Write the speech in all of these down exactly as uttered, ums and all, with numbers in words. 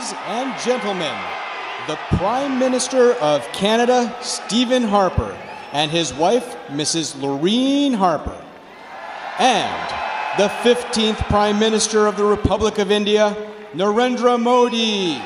Ladies and gentlemen, the Prime Minister of Canada, Stephen Harper, and his wife, Missus Laureen Harper, and the fifteenth Prime Minister of the Republic of India, Narendra Modi.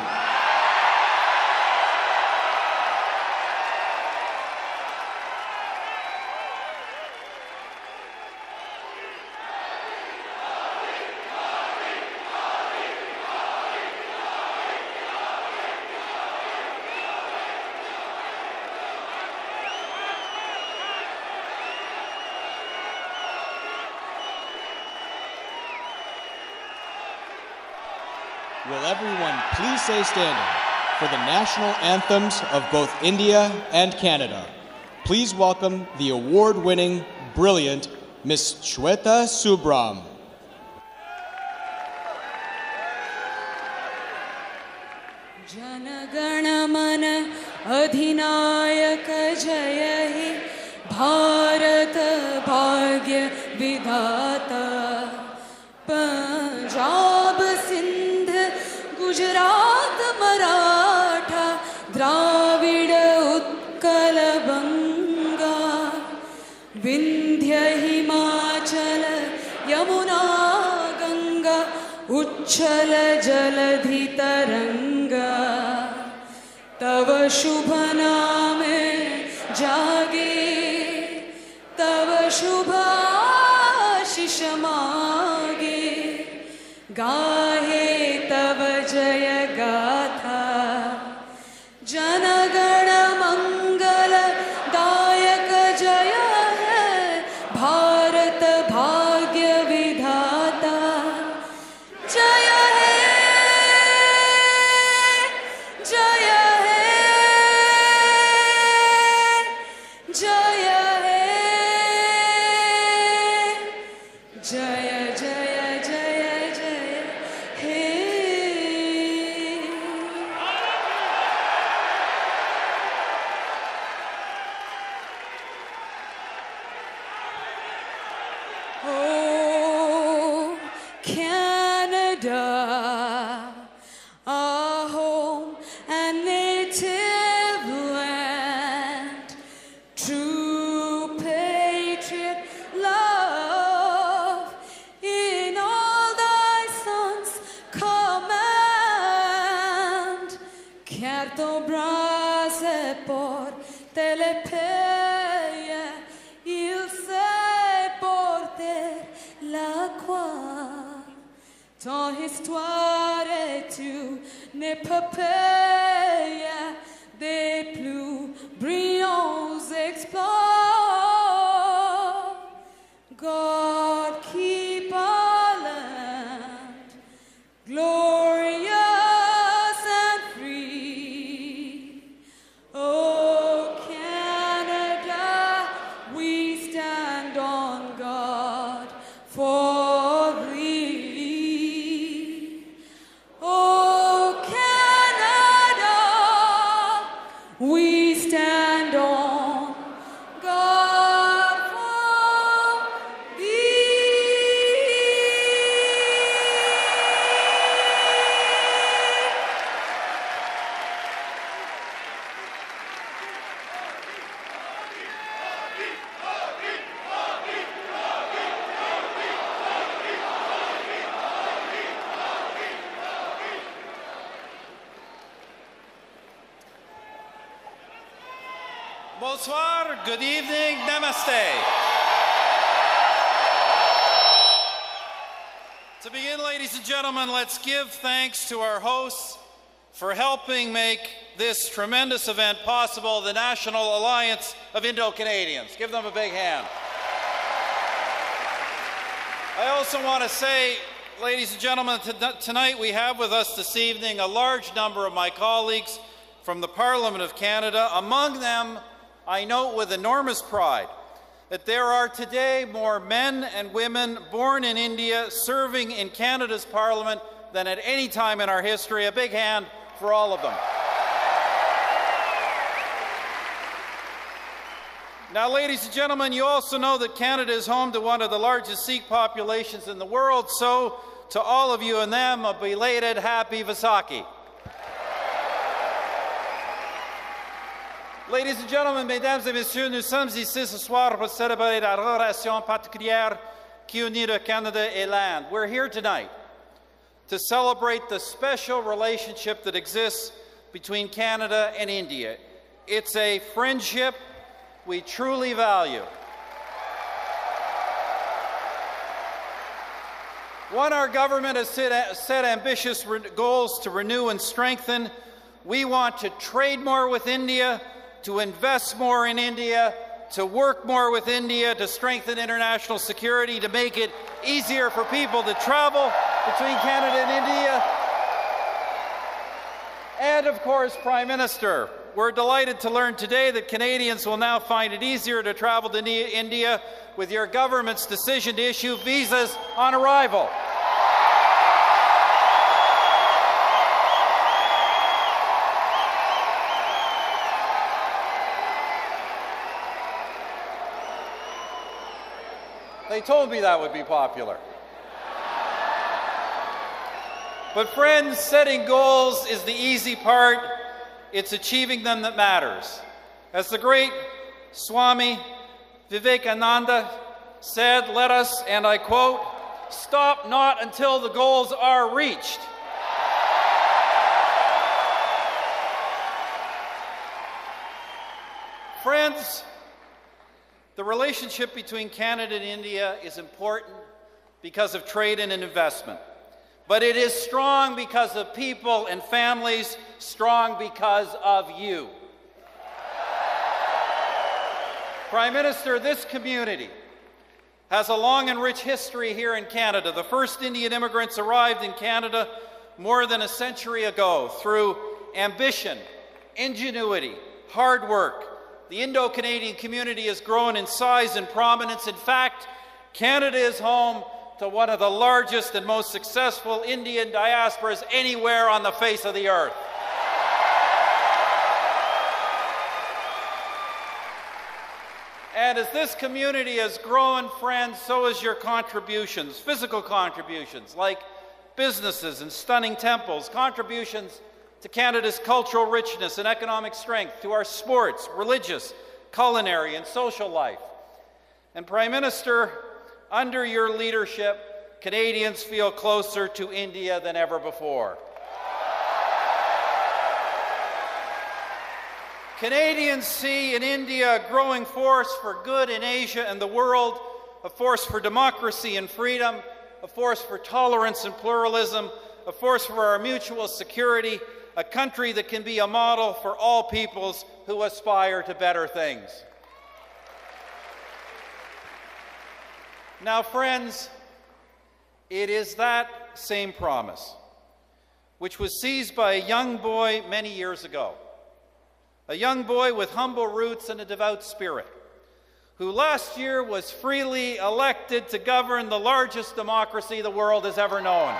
Will everyone please stay standing for the national anthems of both India and Canada. Please welcome the award-winning, brilliant Miss Shweta Subram. Janagana mana adhinayaka jaya hi Bharat bhagya vidhata Punjab Sindh Gujarat Maratha Dravida Utkal Banga Vindhya Himachala Yamuna Ganga Uchchala Jaladhi Taranga Tava Shubha Name Jage Tava Shubha Shishamage Gahe Tava Jaya Gatha Janagana Mangala Dayaka Jaya Hai Bharat Bhagya Vidhata Jaya Hai Jaya Hai Jaya Hai Jaya Jaya Jaya Jaya Hai Oh, Canada, our home and native land, true patriot love in all thy sons' command. Certo brase por telepeia, il sait porter la croix. Ton histoire est une épopée des plus brillants exploits. God keep our land glorious and free. Oh, Canada, we stand on God for thee. Oh, Canada, we stand on God for thee. Bonsoir, good evening, namaste. To begin, ladies and gentlemen, let's give thanks to our hosts for helping make this tremendous event possible, the National Alliance of Indo-Canadians. Give them a big hand. I also want to say, ladies and gentlemen, t- tonight we have with us this evening a large number of my colleagues from the Parliament of Canada. Among them, I note with enormous pride that there are today more men and women born in India serving in Canada's Parliament than at any time in our history. A big hand for all of them. Now, ladies and gentlemen, you also know that Canada is home to one of the largest Sikh populations in the world, so to all of you and them, a belated happy Vaisakhi. Ladies and gentlemen, mesdames et messieurs, nous sommes ici ce soir pour célébrer la relation particulière qui unit le Canada et l'Inde. We're here tonight to celebrate the special relationship that exists between Canada and India. It's a friendship we truly value. One, our government has set, set ambitious goals to renew and strengthen. We want to trade more with India, to invest more in India, to work more with India, to strengthen international security, to make it easier for people to travel between Canada and India. And of course, Prime Minister, we're delighted to learn today that Canadians will now find it easier to travel to India with your government's decision to issue visas on arrival. They told me that would be popular. But friends, setting goals is the easy part. It's achieving them that matters. As the great Swami Vivekananda said, let us, and I quote, stop not until the goals are reached. Friends, the relationship between Canada and India is important because of trade and investment. But it is strong because of people and families, strong because of you. Prime Minister, this community has a long and rich history here in Canada. The first Indian immigrants arrived in Canada more than a century ago through ambition, ingenuity, hard work. The Indo-Canadian community has grown in size and prominence. In fact, Canada is home to one of the largest and most successful Indian diasporas anywhere on the face of the earth. And as this community has grown, friends, so has your contributions, physical contributions, like businesses and stunning temples, contributions to Canada's cultural richness and economic strength, to our sports, religious, culinary, and social life. And Prime Minister, under your leadership, Canadians feel closer to India than ever before. Canadians see in India a growing force for good in Asia and the world, a force for democracy and freedom, a force for tolerance and pluralism, a force for our mutual security, a country that can be a model for all peoples who aspire to better things. Now, friends, it is that same promise which was seized by a young boy many years ago, a young boy with humble roots and a devout spirit, who last year was freely elected to govern the largest democracy the world has ever known.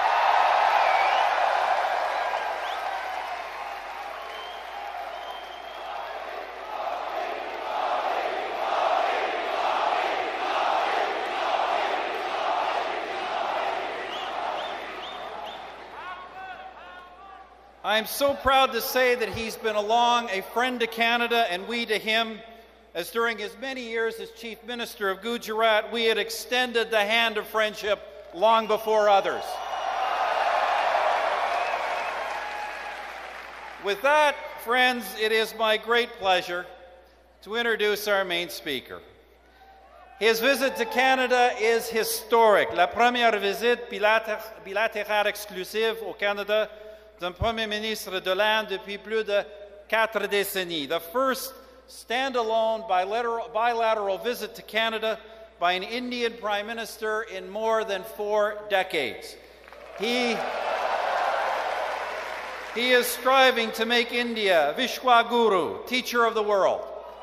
I am so proud to say that he's been along a friend to Canada and we to him, as during his many years as Chief Minister of Gujarat, we had extended the hand of friendship long before others. With that, friends, it is my great pleasure to introduce our main speaker. His visit to Canada is historic. La première visite bilatérale exclusive au Canada d'un Premier ministre de l'Inde depuis plus de quatre décennies. The first standalone bilateral, bilateral visit to Canada by an Indian Prime Minister in more than four decades. He, he is striving to make India Vishwaguru, teacher of the world.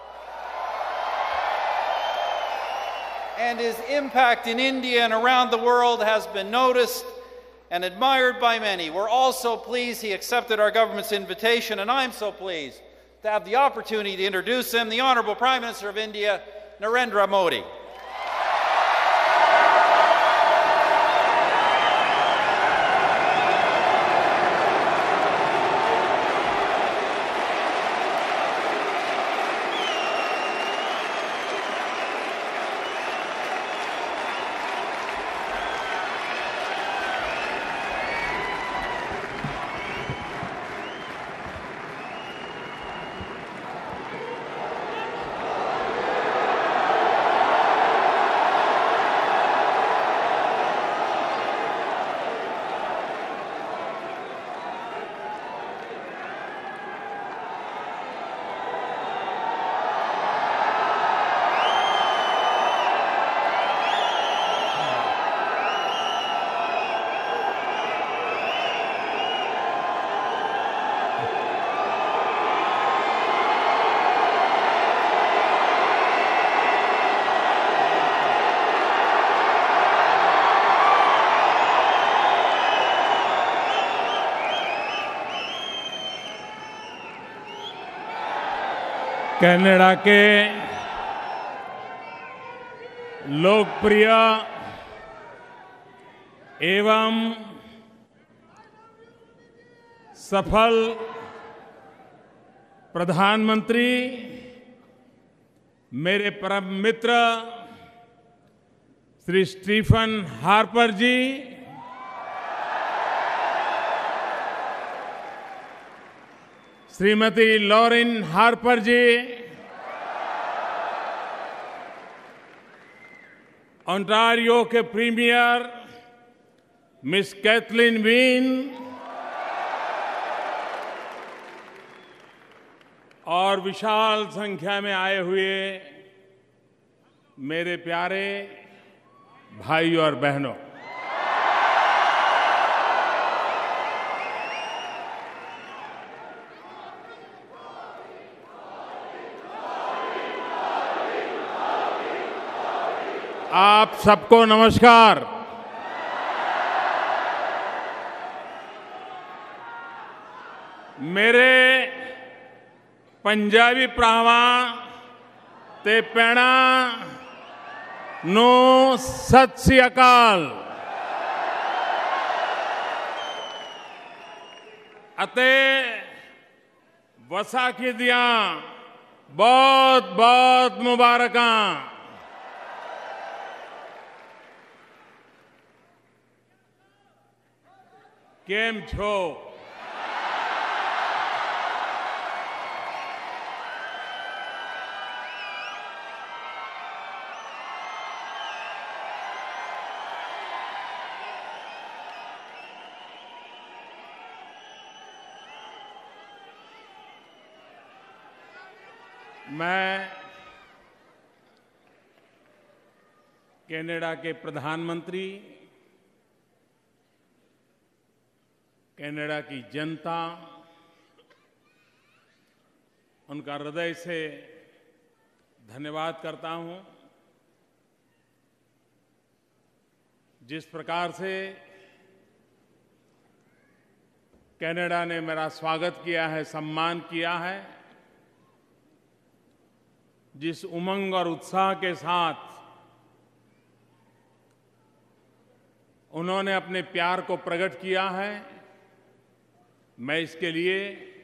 And his impact in India and around the world has been noticed and admired by many. We're also pleased he accepted our government's invitation, and I'm so pleased to have the opportunity to introduce him, the Honorable Prime Minister of India, Narendra Modi. Canada के लोकप्रिय एवं सफल प्रधानमंत्री मेरे परम मित्र Shri Stephen Harper ji, Shrimati Laureen Harper ji, Ontario के premier Miss Kathleen Wynne और विशाल संख्या में आए हुए मेरे प्यारे भाई और बहनों, आप सबको नमस्कार। मेरे पंजाबी भरावां ते भैणां ਨੂੰ ਸਤਿ ਸ੍ਰੀ ਅਕਾਲ ਅਤੇ ਵਿਸਾਖੀ ਦੀਆਂ ਬਹੁਤ ਬਹੁਤ ਮੁਬਾਰਕਾਂ। કેમ છો? मैं कनाडा के प्रधानमंत्री, कनाडा की जनता, उनका हृदय से धन्यवाद करता हूं। जिस प्रकार से कनाडा ने मेरा स्वागत किया है, सम्मान किया है, जिस उमंग और उत्साह के साथ उन्होंने अपने प्यार को प्रकट किया है, मैं इसके लिए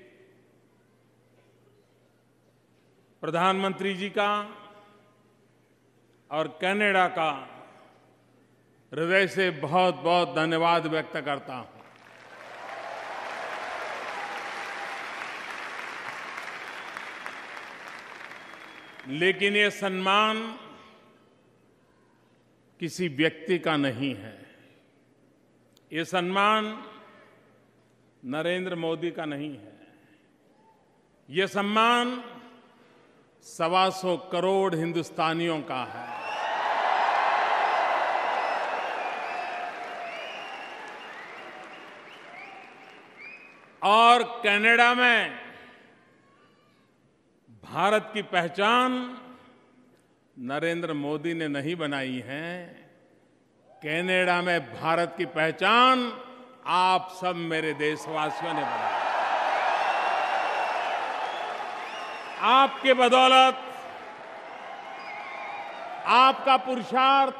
प्रधानमंत्री जी का और कनाडा का हृदय से बहुत बहुत धन्यवाद व्यक्त करता हूं। लेकिन ये सम्मान किसी व्यक्ति का नहीं है, ये सम्मान नरेंद्र मोदी का नहीं है, ये सम्मान सवा सौ करोड़ हिंदुस्तानियों का है। और कनाडा में भारत की पहचान नरेंद्र मोदी ने नहीं बनाई है, कनाडा में भारत की पहचान आप सब मेरे देशवासियों ने बनाई। आपके बदौलत, आपका पुरुषार्थ,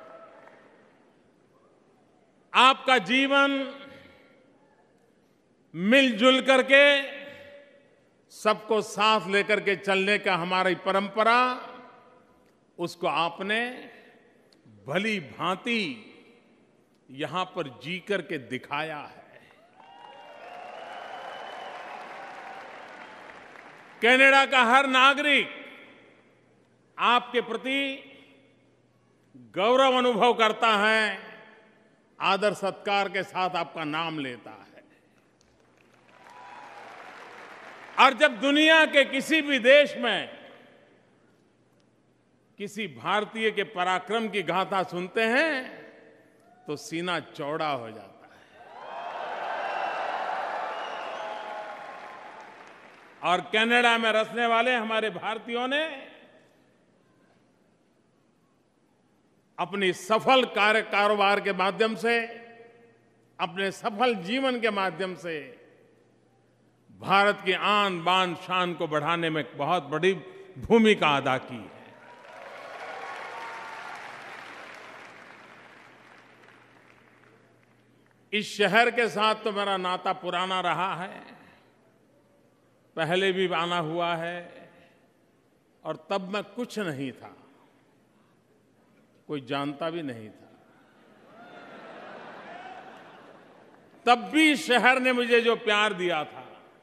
आपका जीवन मिलजुल करके सबको साथ लेकर के चलने का हमारी परंपरा, उसको आपने भली भांति यहां पर जी करके दिखाया है। कनाडा का हर नागरिक आपके प्रति गौरव अनुभव करता है, आदर सत्कार के साथ आपका नाम लेता है। और जब दुनिया के किसी भी देश में किसी भारतीय के पराक्रम की गाथा सुनते हैं तो सीना चौड़ा हो जाता है। और कनाडा में रहने वाले हमारे भारतीयों ने अपनी सफल कार्य कारोबार के माध्यम से, अपने सफल जीवन के माध्यम से भारत की आन बान शान को बढ़ाने में बहुत बड़ी भूमिका अदा की है। इस शहर के साथ तो मेरा नाता पुराना रहा है, पहले भी आना हुआ है, और तब मैं कुछ नहीं था, कोई जानता भी नहीं था। तब भी शहर ने मुझे जो प्यार दिया था,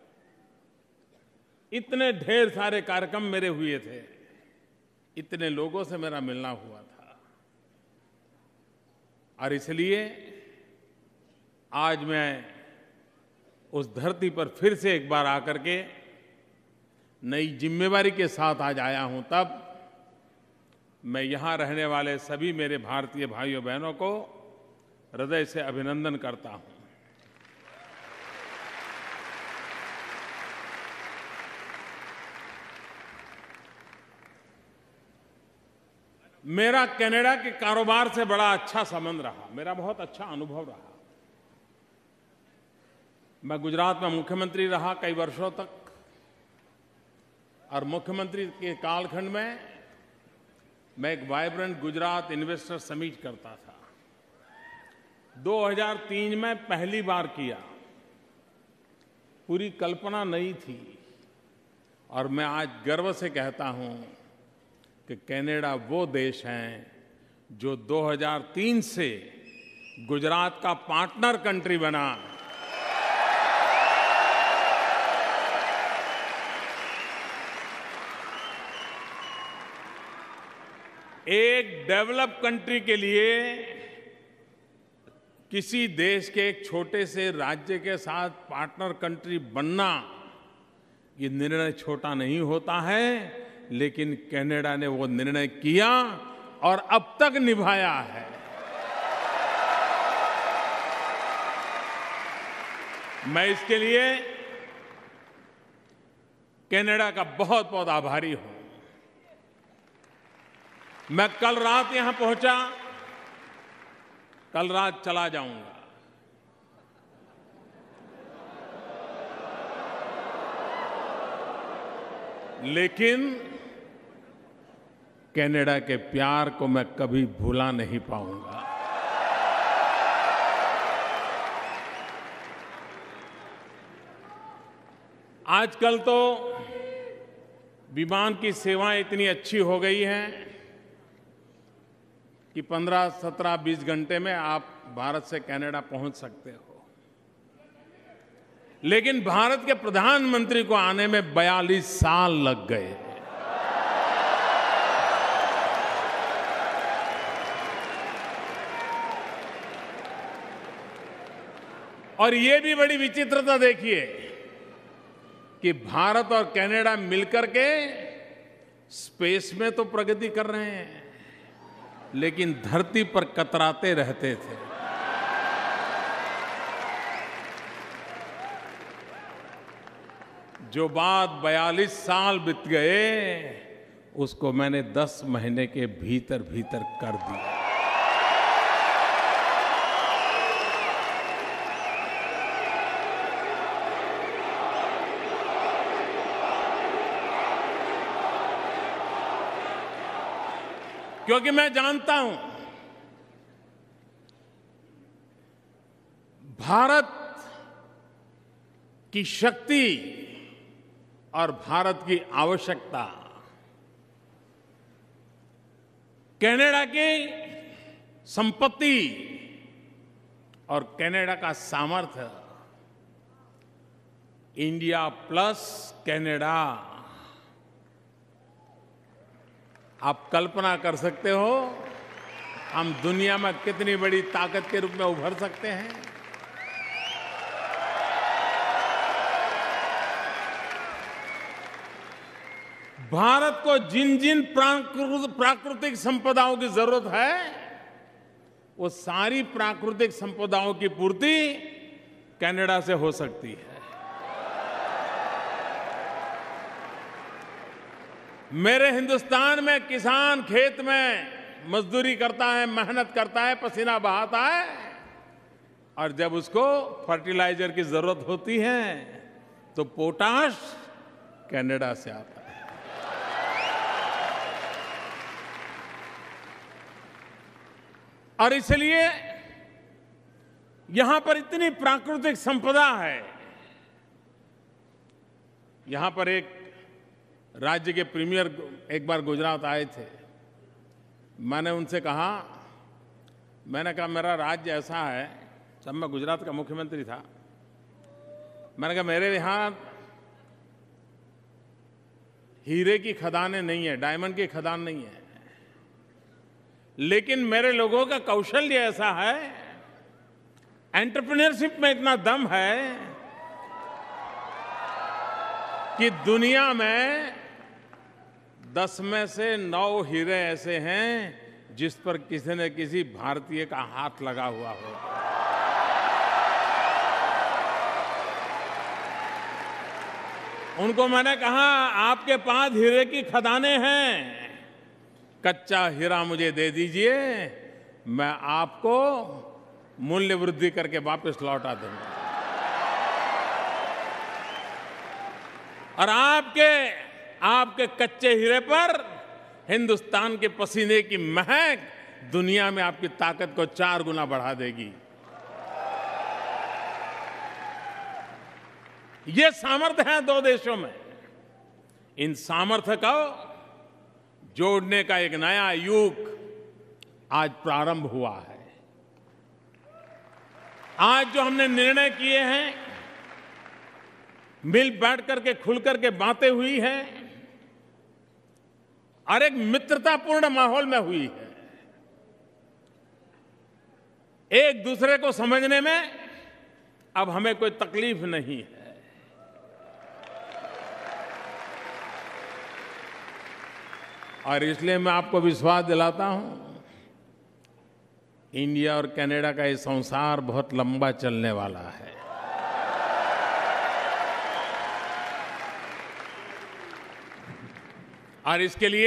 इतने ढेर सारे कार्यक्रम मेरे हुए थे, इतने लोगों से मेरा मिलना हुआ था, और इसलिए आज मैं उस धरती पर फिर से एक बार आकर के नई जिम्मेवारी के साथ आज आया हूं। तब मैं यहां रहने वाले सभी मेरे भारतीय भाइयों बहनों को हृदय से अभिनंदन करता हूं। मेरा कनाडा के कारोबार से बड़ा अच्छा संबंध रहा, मेरा बहुत अच्छा अनुभव रहा। मैं गुजरात में मुख्यमंत्री रहा कई वर्षों तक, और मुख्यमंत्री के कालखंड में मैं एक वाइब्रेंट गुजरात इन्वेस्टर समिट करता था। दो हज़ार तीन में पहली बार किया, पूरी कल्पना नहीं थी, और मैं आज गर्व से कहता हूं कि कनाडा वो देश है जो दो हज़ार तीन से गुजरात का पार्टनर कंट्री बना। एक डेवलप कंट्री के लिए किसी देश के एक छोटे से राज्य के साथ पार्टनर कंट्री बनना, ये निर्णय छोटा नहीं होता है, लेकिन कनाडा ने वो निर्णय किया और अब तक निभाया है। मैं इसके लिए कनाडा का बहुत बहुत आभारी हूं। मैं कल रात यहां पहुंचा, कल रात चला जाऊंगा, लेकिन कनाडा के प्यार को मैं कभी भुला नहीं पाऊंगा। आजकल तो विमान की सेवाएं इतनी अच्छी हो गई हैं कि पंद्रह, सत्रह, बीस घंटे में आप भारत से कनाडा पहुंच सकते हो, लेकिन भारत के प्रधानमंत्री को आने में बयालीस साल लग गए। और ये भी बड़ी विचित्रता देखिए कि भारत और कनाडा मिलकर के स्पेस में तो प्रगति कर रहे हैं, लेकिन धरती पर कतराते रहते थे। जो बात बयालीस साल बीत गए, उसको मैंने दस महीने के भीतर भीतर कर दिया। क्योंकि मैं जानता हूं भारत की शक्ति और भारत की आवश्यकता, कनाडा की संपत्ति और कनाडा का सामर्थ्य, इंडिया प्लस कनाडा। आप कल्पना कर सकते हो हम दुनिया में कितनी बड़ी ताकत के रूप में उभर सकते हैं। भारत को जिन जिन प्राकृतिक संपदाओं की जरूरत है, वो सारी प्राकृतिक संपदाओं की पूर्ति कनाडा से हो सकती है। मेरे हिंदुस्तान में किसान खेत में मजदूरी करता है, मेहनत करता है, पसीना बहाता है, और जब उसको फर्टिलाइजर की जरूरत होती है तो पोटाश कनाडा से आता है। और इसलिए यहां पर इतनी प्राकृतिक संपदा है। यहां पर एक राज्य के प्रीमियर एक बार गुजरात आए थे। मैंने उनसे कहा मैंने कहा मेरा राज्य ऐसा है, जब मैं गुजरात का मुख्यमंत्री था, मैंने कहा मेरे यहां हीरे की खदानें नहीं है, डायमंड की खदान नहीं है, लेकिन मेरे लोगों का कौशल्य ऐसा है, एंटरप्रेन्योरशिप में इतना दम है कि दुनिया में दस में से नौ हीरे ऐसे हैं जिस पर किसी न किसी भारतीय का हाथ लगा हुआ हो। उनको मैंने कहा आपके पास हीरे की खदानें हैं, कच्चा हीरा मुझे दे दीजिए, मैं आपको मूल्य वृद्धि करके वापस लौटा दूंगा। और आपके आपके कच्चे हीरे पर हिंदुस्तान के पसीने की महक दुनिया में आपकी ताकत को चार गुना बढ़ा देगी। ये सामर्थ्य है दो देशों में। इन सामर्थ्य को जोड़ने का एक नया युग आज प्रारंभ हुआ है। आज जो हमने निर्णय किए हैं, मिल बैठ करके खुल करके बातें हुई हैं और एक मित्रतापूर्ण माहौल में हुई है। एक दूसरे को समझने में अब हमें कोई तकलीफ नहीं है। और इसलिए मैं आपको विश्वास दिलाता हूं, इंडिया और कनाडा का ये संसार बहुत लंबा चलने वाला है। और इसके लिए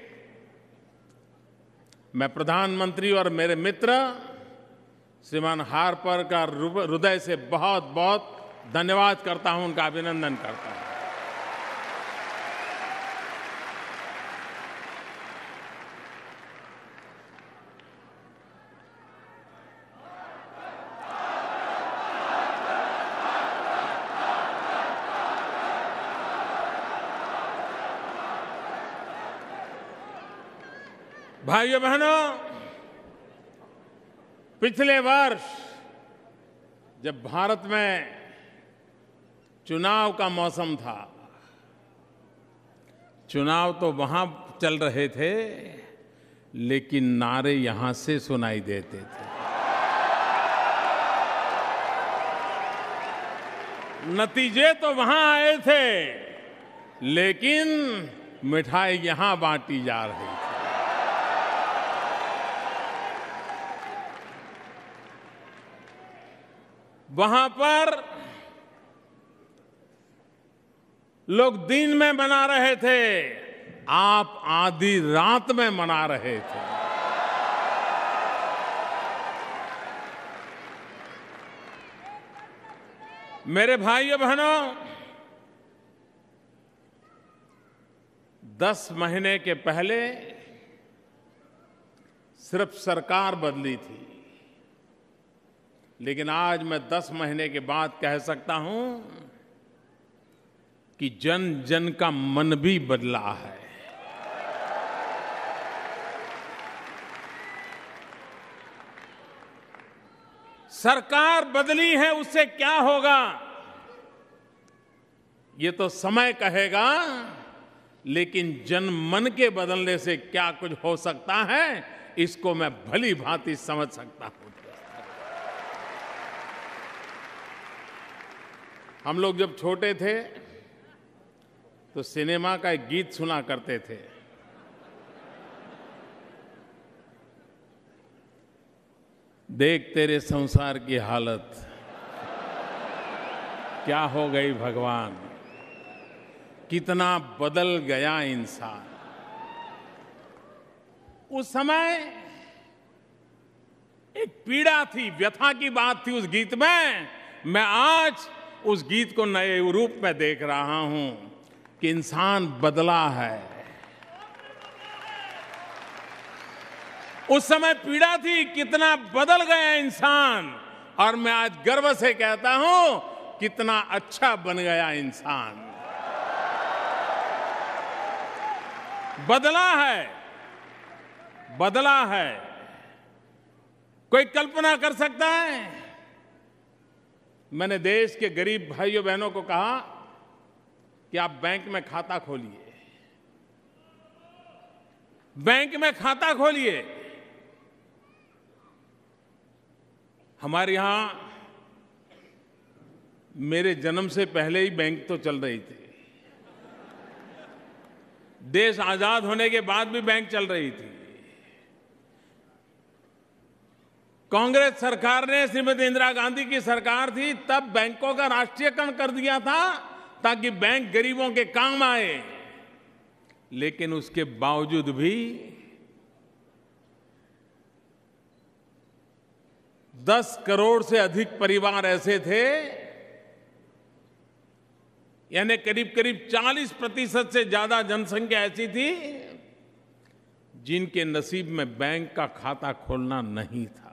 मैं प्रधानमंत्री और मेरे मित्र श्रीमान हार्पर का हृदय से बहुत बहुत धन्यवाद करता हूं, उनका अभिनंदन करता हूं। भाइयों बहनों, पिछले वर्ष जब भारत में चुनाव का मौसम था, चुनाव तो वहां चल रहे थे, लेकिन नारे यहां से सुनाई देते थे। नतीजे तो वहां आए थे, लेकिन मिठाई यहां बांटी जा रही थी। वहां पर लोग दिन में मना रहे थे, आप आधी रात में मना रहे थे। मेरे भाइयों बहनों, दस महीने के पहले सिर्फ सरकार बदली थी, लेकिन आज मैं दस महीने के बाद कह सकता हूं कि जन जन का मन भी बदला है। सरकार बदली है, उससे क्या होगा ये तो समय कहेगा, लेकिन जन मन के बदलने से क्या कुछ हो सकता है, इसको मैं भली भांति समझ सकता हूं। हम लोग जब छोटे थे तो सिनेमा का एक गीत सुना करते थे, देख तेरे संसार की हालत क्या हो गई भगवान, कितना बदल गया इंसान। उस समय एक पीड़ा थी, व्यथा की बात थी उस गीत में। मैं आज उस गीत को नए रूप में देख रहा हूं कि इंसान बदला है। उस समय पीड़ा थी, कितना बदल गया इंसान, और मैं आज गर्व से कहता हूं कितना अच्छा बन गया इंसान। बदला है, बदला है। कोई कल्पना कर सकता है? मैंने देश के गरीब भाइयों बहनों को कहा कि आप बैंक में खाता खोलिए, बैंक में खाता खोलिए। हमारे यहां मेरे जन्म से पहले ही बैंक तो चल रही थी, देश आजाद होने के बाद भी बैंक चल रही थी। कांग्रेस सरकार ने, श्रीमती इंदिरा गांधी की सरकार थी, तब बैंकों का राष्ट्रीयकरण कर दिया था ताकि बैंक गरीबों के काम आए। लेकिन उसके बावजूद भी दस करोड़ से अधिक परिवार ऐसे थे, यानी करीब करीब चालीस प्रतिशत से ज्यादा जनसंख्या ऐसी थी जिनके नसीब में बैंक का खाता खोलना नहीं था।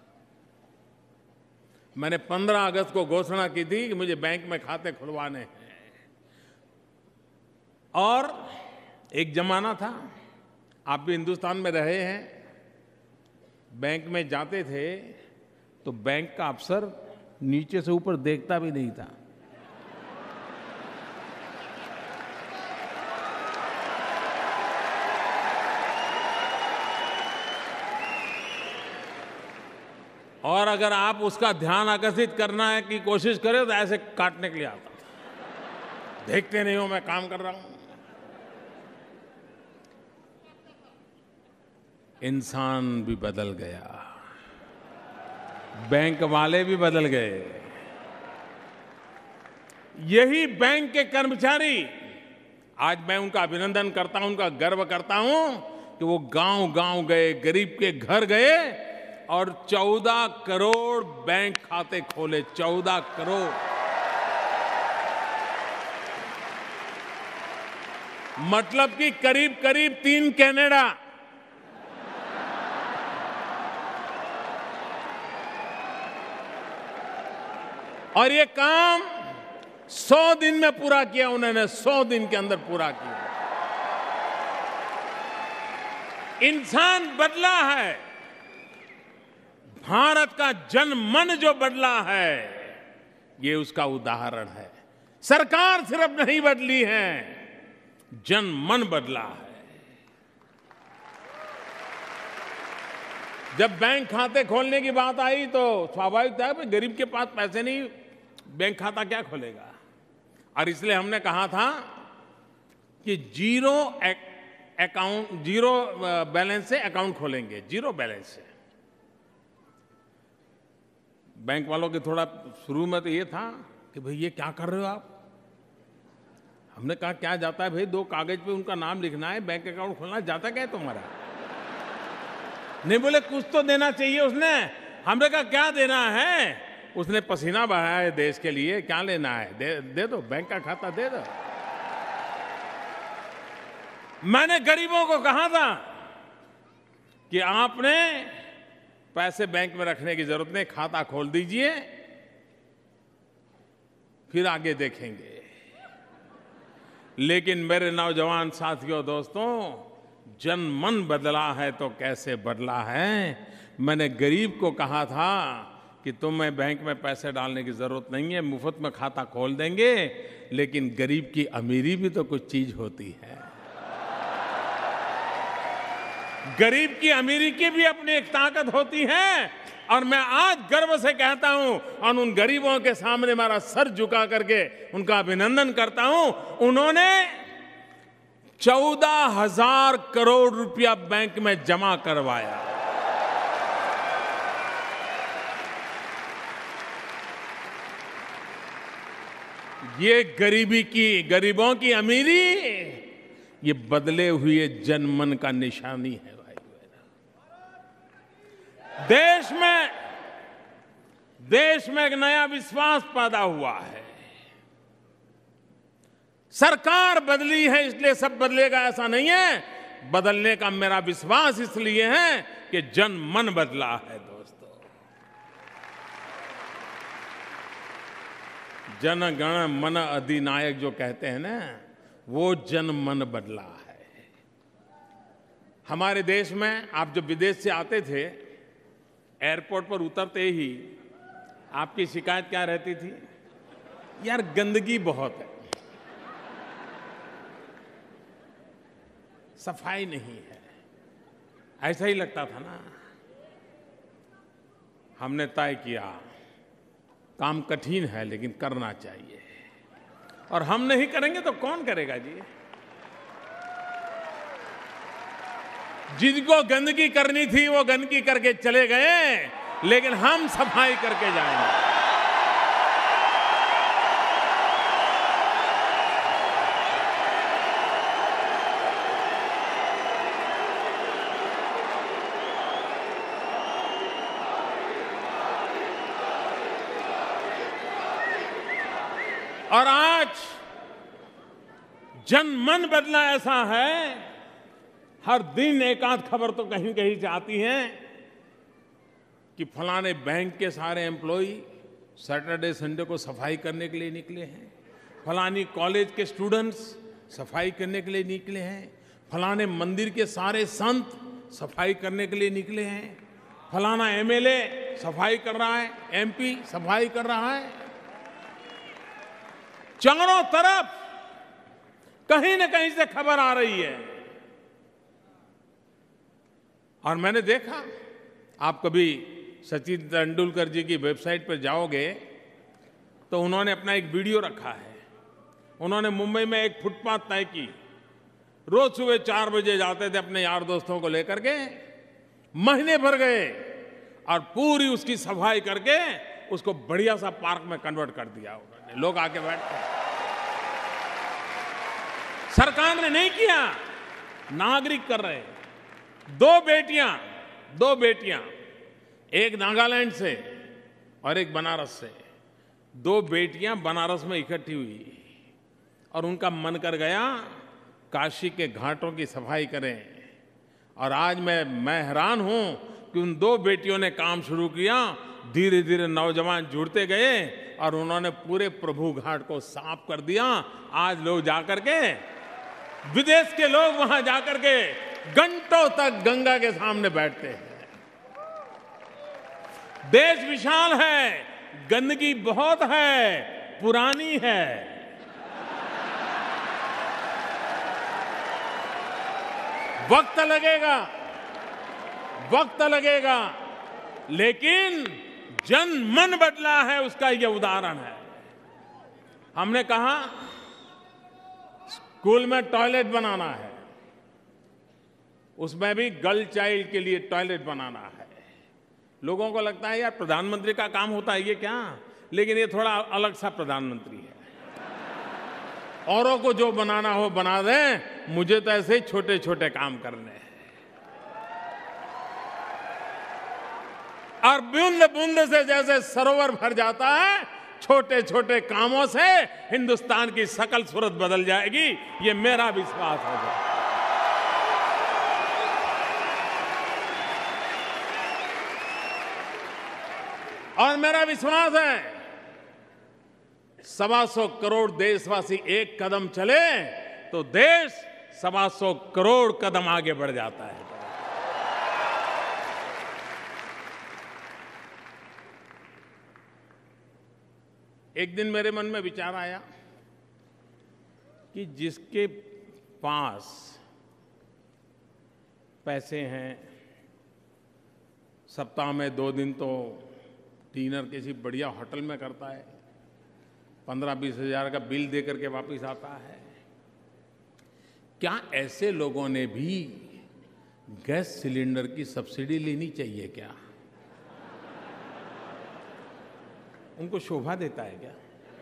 मैंने पंद्रह अगस्त को घोषणा की थी कि मुझे बैंक में खाते खुलवाने हैं। और एक जमाना था, आप भी हिंदुस्तान में रहे हैं, बैंक में जाते थे तो बैंक का अफसर नीचे से ऊपर देखता भी नहीं था। और अगर आप उसका ध्यान आकर्षित करना है की कोशिश करें तो ऐसे काटने के लिए आता था। देखते नहीं हो मैं काम कर रहा हूं। इंसान भी बदल गया, बैंक वाले भी बदल गए। यही बैंक के कर्मचारी, आज मैं उनका अभिनंदन करता हूं, उनका गर्व करता हूं कि वो गांव गांव गए, गरीब के घर गए और चौदह करोड़ बैंक खाते खोले। चौदह करोड़। मतलब कि करीब करीब तीन कनाडा। और ये काम सौ दिन में पूरा किया उन्होंने, सौ दिन के अंदर पूरा किया। इंसान बदला है, भारत का जन मन जो बदला है ये उसका उदाहरण है। सरकार सिर्फ नहीं बदली है, जन मन बदला है। जब बैंक खाते खोलने की बात आई तो स्वाभाविक था कि गरीब के पास पैसे नहीं, बैंक खाता क्या खोलेगा। और इसलिए हमने कहा था कि जीरो अकाउंट, जीरो बैलेंस से अकाउंट खोलेंगे, जीरो बैलेंस से। बैंक वालों के थोड़ा शुरू में तो ये था कि भाई ये क्या कर रहे हो आप। हमने कहा क्या जाता है भाई, दो कागज पे उनका नाम लिखना है, बैंक अकाउंट खोलना, जाता क्या है तुम्हारा। नहीं बोले कुछ तो देना चाहिए उसने। हमने कहा क्या देना है, उसने पसीना बहाया है देश के लिए, क्या लेना है, दे, दे दो, बैंक का खाता दे दो। मैंने गरीबों को कहा था कि आपने पैसे बैंक में रखने की जरूरत नहीं, खाता खोल दीजिए, फिर आगे देखेंगे। लेकिन मेरे नौजवान साथियों, दोस्तों, जन मन बदला है तो कैसे बदला है। मैंने गरीब को कहा था कि तुम्हें बैंक में पैसे डालने की जरूरत नहीं है, मुफ्त में खाता खोल देंगे। लेकिन गरीब की अमीरी भी तो कुछ चीज होती है। गरीब की अमीरी की भी अपनी एक ताकत होती है। और मैं आज गर्व से कहता हूं और उन गरीबों के सामने मेरा सर झुका करके उनका अभिनंदन करता हूं, उन्होंने चौदह हजार करोड़ रुपया बैंक में जमा करवाया। ये गरीबी की, गरीबों की अमीरी, ये बदले हुए जनमन का निशानी है। भाई देश में देश में एक नया विश्वास पैदा हुआ है। सरकार बदली है इसलिए सब बदलेगा ऐसा नहीं है। बदलने का मेरा विश्वास इसलिए है कि जन मन बदला है दोस्तों। जन गण मन अधिनायक जो कहते हैं ना, वो जन मन बदला है। हमारे देश में आप जब विदेश से आते थे, एयरपोर्ट पर उतरते ही आपकी शिकायत क्या रहती थी? यार गंदगी बहुत है, सफाई नहीं है, ऐसा ही लगता था ना। हमने तय किया काम कठिन है लेकिन करना चाहिए, और हम नहीं करेंगे तो कौन करेगा जी? जिनको गंदगी करनी थी वो गंदगी करके चले गए, लेकिन हम सफाई करके जाएंगे। और आज जन मन बदला ऐसा है, हर दिन एक आध खबर तो कहीं कहीं से आती है कि फलाने बैंक के सारे एम्प्लॉई सैटरडे संडे को सफाई करने के लिए निकले हैं, फलानी कॉलेज के स्टूडेंट्स सफाई करने के लिए निकले हैं, फलाने मंदिर के सारे संत सफाई करने के लिए निकले हैं, फलाना एमएलए सफाई कर रहा है, एमपी सफाई कर रहा है। चारों तरफ कहीं न कहीं से खबर आ रही है। और मैंने देखा, आप कभी सचिन तेंदुलकर जी की वेबसाइट पर जाओगे तो उन्होंने अपना एक वीडियो रखा है। उन्होंने मुंबई में एक फुटपाथ तय की, रोज सुबह चार बजे जाते थे अपने यार दोस्तों को लेकर के, महीने भर गए और पूरी उसकी सफाई करके उसको बढ़िया सा पार्क में कन्वर्ट कर दिया उन्होंने। लोग आके बैठते हैं। सरकार ने नहीं किया, नागरिक कर रहे हैं। दो बेटियां दो बेटियां एक नागालैंड से और एक बनारस से, दो बेटियां बनारस में इकट्ठी हुई और उनका मन कर गया काशी के घाटों की सफाई करें। और आज मैं मैं हैरान हूं कि उन दो बेटियों ने काम शुरू किया। धीरे धीरे नौजवान जुड़ते गए और उन्होंने पूरे प्रभु घाट को साफ कर दिया। आज लोग जाकर के, विदेश के लोग वहां जाकर के घंटों तक गंगा के सामने बैठते हैं। देश विशाल है, गंदगी बहुत है, पुरानी है। वक्त लगेगा, वक्त लगेगा, लेकिन जन मन बदला है, उसका यह उदाहरण है। हमने कहा स्कूल में टॉयलेट बनाना है, उसमें भी गर्ल चाइल्ड के लिए टॉयलेट बनाना है। लोगों को लगता है यार प्रधानमंत्री का काम होता है ये क्या, लेकिन ये थोड़ा अलग सा प्रधानमंत्री है। औरों को जो बनाना हो बना दें, मुझे तो ऐसे ही छोटे छोटे काम करने हैं। और बूंद बूंद से जैसे सरोवर भर जाता है, छोटे छोटे कामों से हिंदुस्तान की सकल सूरत बदल जाएगी, ये मेरा विश्वास है। और मेरा विश्वास है सवा सौ करोड़ देशवासी एक कदम चले तो देश सवा सौ करोड़ कदम आगे बढ़ जाता है। एक दिन मेरे मन में विचार आया कि जिसके पास पैसे हैं, सप्ताह में दो दिन तो डिनर किसी बढ़िया होटल में करता है, पंद्रह बीस हजार का बिल दे करके वापस आता है, क्या ऐसे लोगों ने भी गैस सिलेंडर की सब्सिडी लेनी चाहिए क्या? उनको शोभा देता है क्या?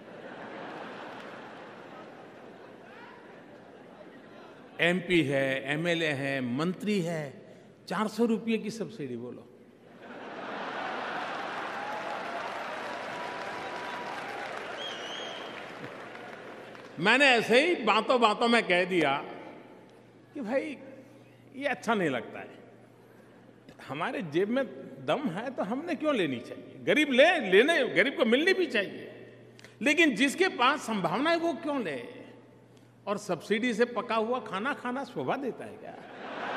एमपी है, एमएलए है, मंत्री है, चार सौ रुपये की सब्सिडी, बोलो। मैंने ऐसे ही बातों बातों में कह दिया कि भाई ये अच्छा नहीं लगता है, हमारे जेब में दम है तो हमने क्यों लेनी चाहिए, गरीब ले लेने गरीब को मिलनी भी चाहिए, लेकिन जिसके पास संभावना है वो क्यों ले, और सब्सिडी से पका हुआ खाना खाना शोभा देता है क्या?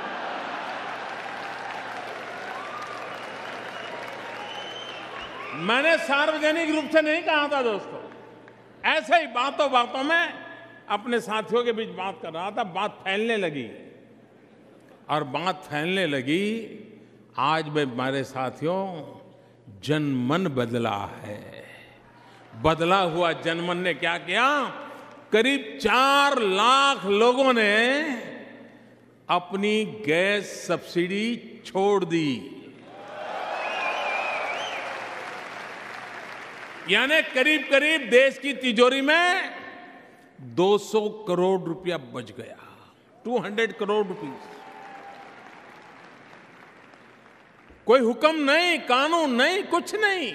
मैंने सार्वजनिक रूप से नहीं कहा था दोस्तों, ऐसे ही बातों बातों में अपने साथियों के बीच बात कर रहा था, बात फैलने लगी और बात फैलने लगी। आज में हमारे साथियों जनमन बदला है। बदला हुआ जनमन ने क्या किया, करीब चार लाख लोगों ने अपनी गैस सब्सिडी छोड़ दी, यानी करीब करीब देश की तिजोरी में दो सौ करोड़ रुपया बच गया, दो सौ करोड़ रुपीस। कोई हुक्म नहीं, कानून नहीं, कुछ नहीं,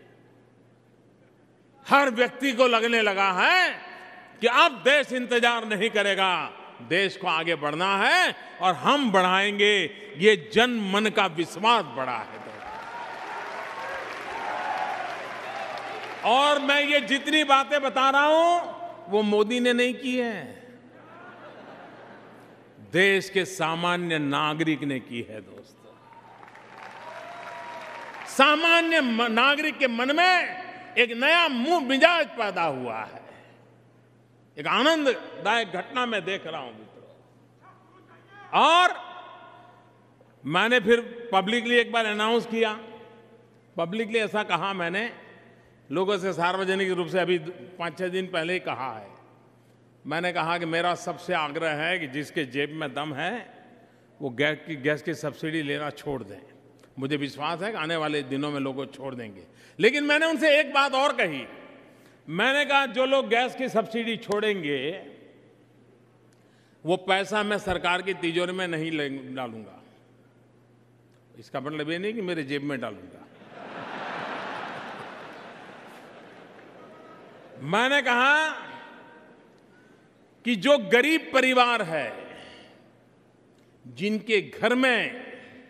हर व्यक्ति को लगने लगा है कि अब देश इंतजार नहीं करेगा, देश को आगे बढ़ना है और हम बढ़ाएंगे। ये जन मन का विश्वास बढ़ा है। और मैं ये जितनी बातें बता रहा हूं वो मोदी ने नहीं की है, देश के सामान्य नागरिक ने की है दोस्तों। सामान्य नागरिक के मन में एक नया मुंह मिजाज पैदा हुआ है, एक आनंददायक घटना मैं देख रहा हूं मित्रों। और मैंने फिर पब्लिकली एक बार अनाउंस किया, पब्लिकली ऐसा कहा मैंने, लोगों से सार्वजनिक रूप से अभी पाँच छः दिन पहले ही कहा है। मैंने कहा कि मेरा सबसे आग्रह है कि जिसके जेब में दम है वो गैस की गैस की सब्सिडी लेना छोड़ दें। मुझे विश्वास है कि आने वाले दिनों में लोग छोड़ देंगे। लेकिन मैंने उनसे एक बात और कही, मैंने कहा जो लोग गैस की सब्सिडी छोड़ेंगे वो पैसा मैं सरकार की तिजोरी में नहीं डालूंगा। इसका मतलब ये नहीं कि मेरे जेब में डालूंगा। मैंने कहा कि जो गरीब परिवार है, जिनके घर में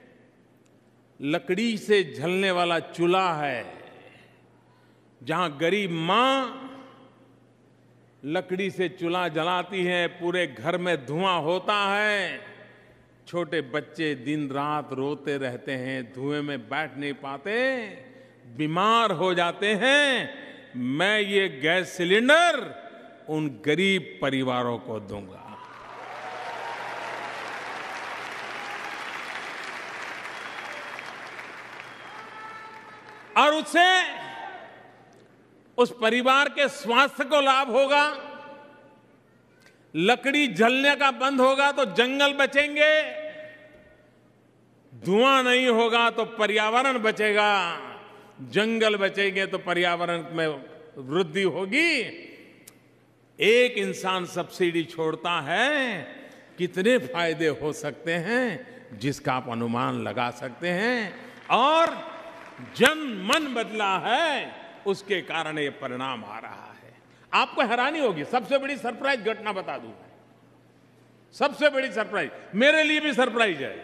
लकड़ी से जलने वाला चूल्हा है, जहां गरीब मां लकड़ी से चूल्हा जलाती है, पूरे घर में धुआं होता है, छोटे बच्चे दिन रात रोते रहते हैं, धुएं में बैठ नहीं पाते, बीमार हो जाते हैं, मैं ये गैस सिलेंडर उन गरीब परिवारों को दूंगा। और उससे उस परिवार के स्वास्थ्य को लाभ होगा, लकड़ी जलने का बंद होगा तो जंगल बचेंगे, धुआं नहीं होगा तो पर्यावरण बचेगा, जंगल बचेंगे तो पर्यावरण में वृद्धि होगी। एक इंसान सब्सिडी छोड़ता है, कितने फायदे हो सकते हैं जिसका आप अनुमान लगा सकते हैं। और जन मन बदला है, उसके कारण ये परिणाम आ रहा है। आपको हैरानी होगी, सबसे बड़ी सरप्राइज घटना बता दूं मैं, सबसे बड़ी सरप्राइज, मेरे लिए भी सरप्राइज है,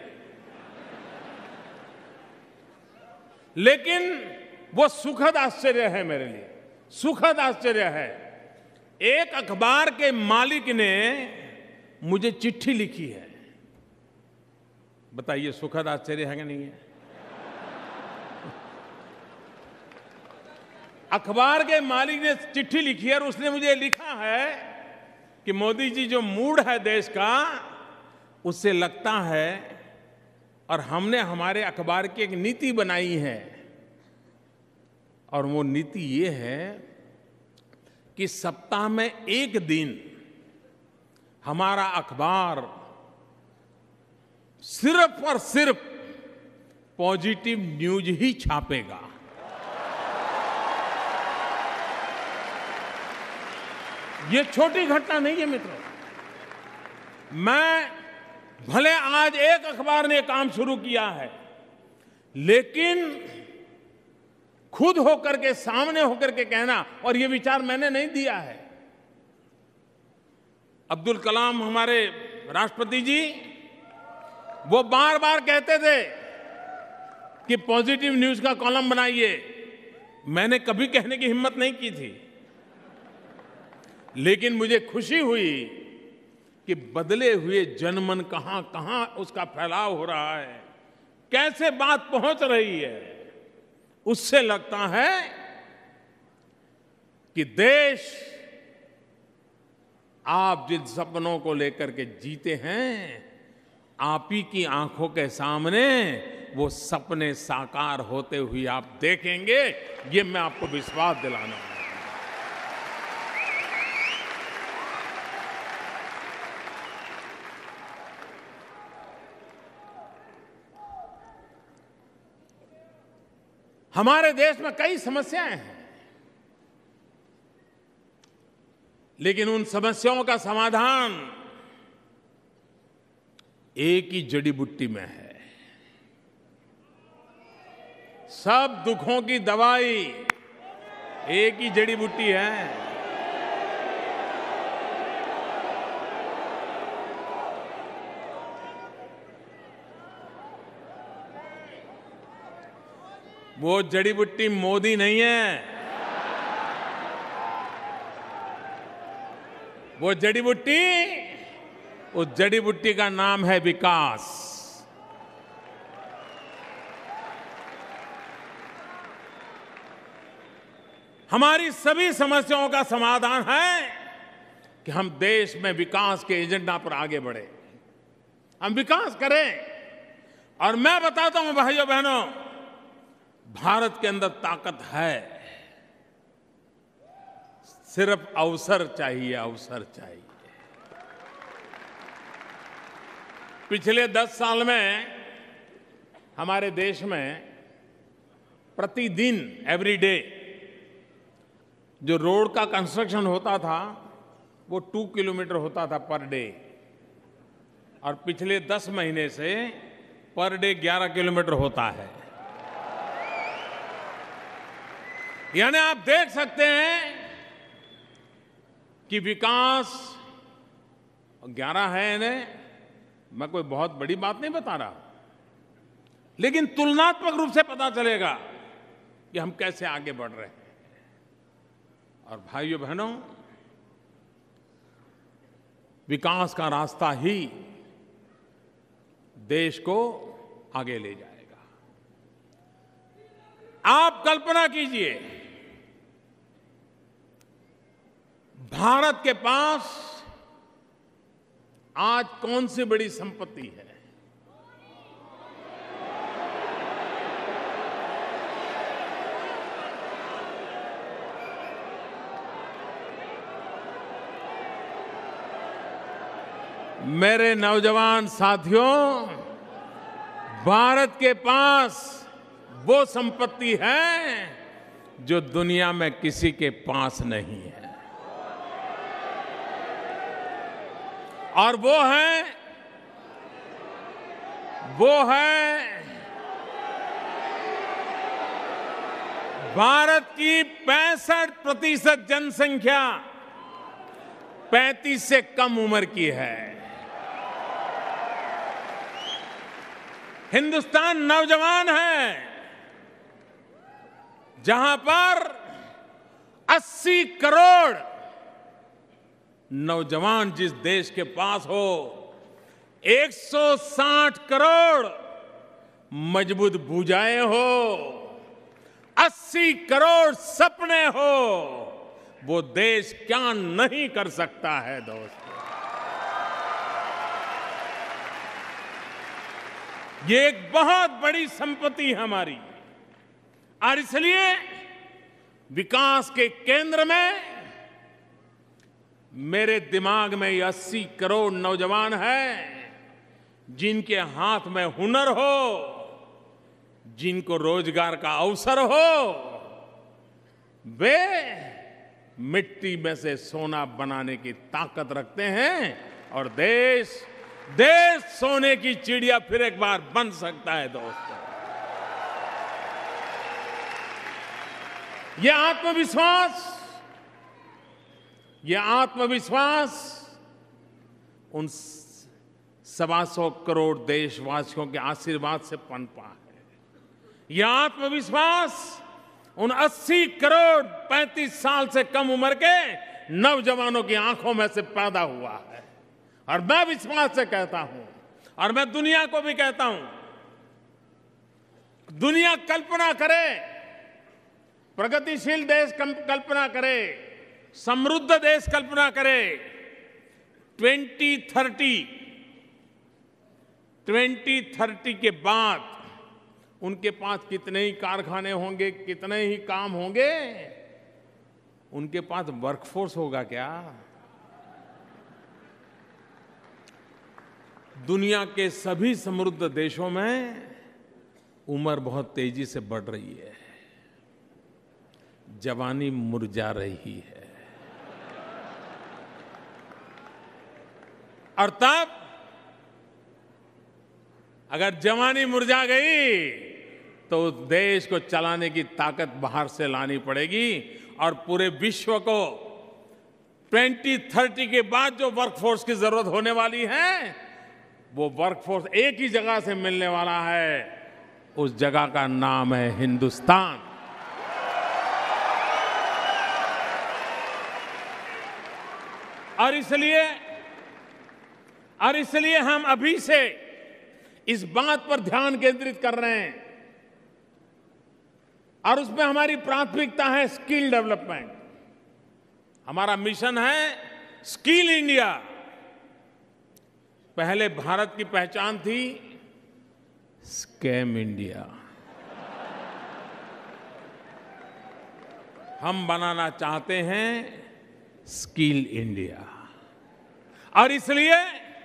लेकिन वो सुखद आश्चर्य है मेरे लिए, सुखद आश्चर्य है। एक अखबार के मालिक ने मुझे चिट्ठी लिखी है, बताइए सुखद आश्चर्य है कि नहीं है? अखबार के मालिक ने चिट्ठी लिखी है और उसने मुझे लिखा है कि मोदी जी जो मूड है देश का, उससे लगता है, और हमने हमारे अखबार की एक नीति बनाई है, और वो नीति ये है कि सप्ताह में एक दिन हमारा अखबार सिर्फ और सिर्फ पॉजिटिव न्यूज ही छापेगा। ये छोटी घटना नहीं है मित्रों। मैं भले आज एक अखबार ने काम शुरू किया है, लेकिन खुद होकर के, सामने होकर के कहना, और ये विचार मैंने नहीं दिया है, अब्दुल कलाम हमारे राष्ट्रपति जी, वो बार बार कहते थे कि पॉजिटिव न्यूज़ का कॉलम बनाइए। मैंने कभी कहने की हिम्मत नहीं की थी, लेकिन मुझे खुशी हुई कि बदले हुए जनमन कहां कहां उसका फैलाव हो रहा है, कैसे बात पहुंच रही है। उससे लगता है कि देश आप जिन सपनों को लेकर के जीते हैं, आप ही की आंखों के सामने वो सपने साकार होते हुए आप देखेंगे, ये मैं आपको विश्वास दिलाना हूं। हमारे देश में कई समस्याएं हैं, लेकिन उन समस्याओं का समाधान एक ही जड़ी बूटी में है। सब दुखों की दवाई एक ही जड़ी बूटी है, वो जड़ी बूटी मोदी नहीं है, वो जड़ी बूटी, उस जड़ी बूटी का नाम है विकास। हमारी सभी समस्याओं का समाधान है कि हम देश में विकास के एजेंडा पर आगे बढ़े, हम विकास करें। और मैं बताता हूं भाइयों बहनों, भारत के अंदर ताकत है, सिर्फ अवसर चाहिए, अवसर चाहिए। पिछले दस साल में हमारे देश में प्रतिदिन, एवरी डे, जो रोड का कंस्ट्रक्शन होता था वो टू किलोमीटर होता था पर डे, और पिछले दस महीने से पर डे ग्यारह किलोमीटर होता है। यानी आप देख सकते हैं कि विकास ग्यारह है इन्हें, मैं कोई बहुत बड़ी बात नहीं बता रहा, लेकिन तुलनात्मक रूप से पता चलेगा कि हम कैसे आगे बढ़ रहे हैं। और भाइयों बहनों, विकास का रास्ता ही देश को आगे ले जाएगा। आप कल्पना कीजिए, भारत के पास आज कौन सी बड़ी संपत्ति है? मेरे नौजवान साथियों, भारत के पास वो संपत्ति है जो दुनिया में किसी के पास नहीं है, और वो है वो है भारत की पैंसठ प्रतिशत जनसंख्या पैंतीस से कम उम्र की है। हिंदुस्तान नौजवान है, जहां पर अस्सी करोड़ नौजवान जिस देश के पास हो, एक सौ साठ करोड़ मजबूत भुजाएं हो, अस्सी करोड़ सपने हो, वो देश क्या नहीं कर सकता है दोस्तों। ये एक बहुत बड़ी संपत्ति है हमारी, और इसलिए विकास के केंद्र में मेरे दिमाग में ये अस्सी करोड़ नौजवान हैं, जिनके हाथ में हुनर हो, जिनको रोजगार का अवसर हो, वे मिट्टी में से सोना बनाने की ताकत रखते हैं, और देश देश सोने की चिड़िया फिर एक बार बन सकता है दोस्तों। ये आत्मविश्वास ये आत्मविश्वास उन सवा सौ करोड़ देशवासियों के आशीर्वाद से पनपा है। यह आत्मविश्वास उन अस्सी करोड़ पैंतीस साल से कम उम्र के नौजवानों की आंखों में से पैदा हुआ है। और मैं विश्वास से कहता हूं, और मैं दुनिया को भी कहता हूं, दुनिया कल्पना करे, प्रगतिशील देश कल्पना करे, समृद्ध देश कल्पना करे, ट्वेंटी थर्टी ट्वेंटी थर्टी के बाद उनके पास कितने ही कारखाने होंगे, कितने ही काम होंगे, उनके पास वर्कफोर्स होगा क्या? दुनिया के सभी समृद्ध देशों में उम्र बहुत तेजी से बढ़ रही है, जवानी मुरझा रही है, और तब अगर जवानी मुरझा गई तो देश को चलाने की ताकत बाहर से लानी पड़ेगी। और पूरे विश्व को ट्वेंटी थर्टी के बाद जो वर्कफोर्स की जरूरत होने वाली है, वो वर्कफोर्स एक ही जगह से मिलने वाला है। उस जगह का नाम है हिंदुस्तान। और इसलिए और इसलिए हम अभी से इस बात पर ध्यान केंद्रित कर रहे हैं, और उसमें हमारी प्राथमिकता है स्किल डेवलपमेंट। हमारा मिशन है स्किल इंडिया। पहले भारत की पहचान थी स्कैम इंडिया। हम बनाना चाहते हैं स्किल इंडिया, और इसलिए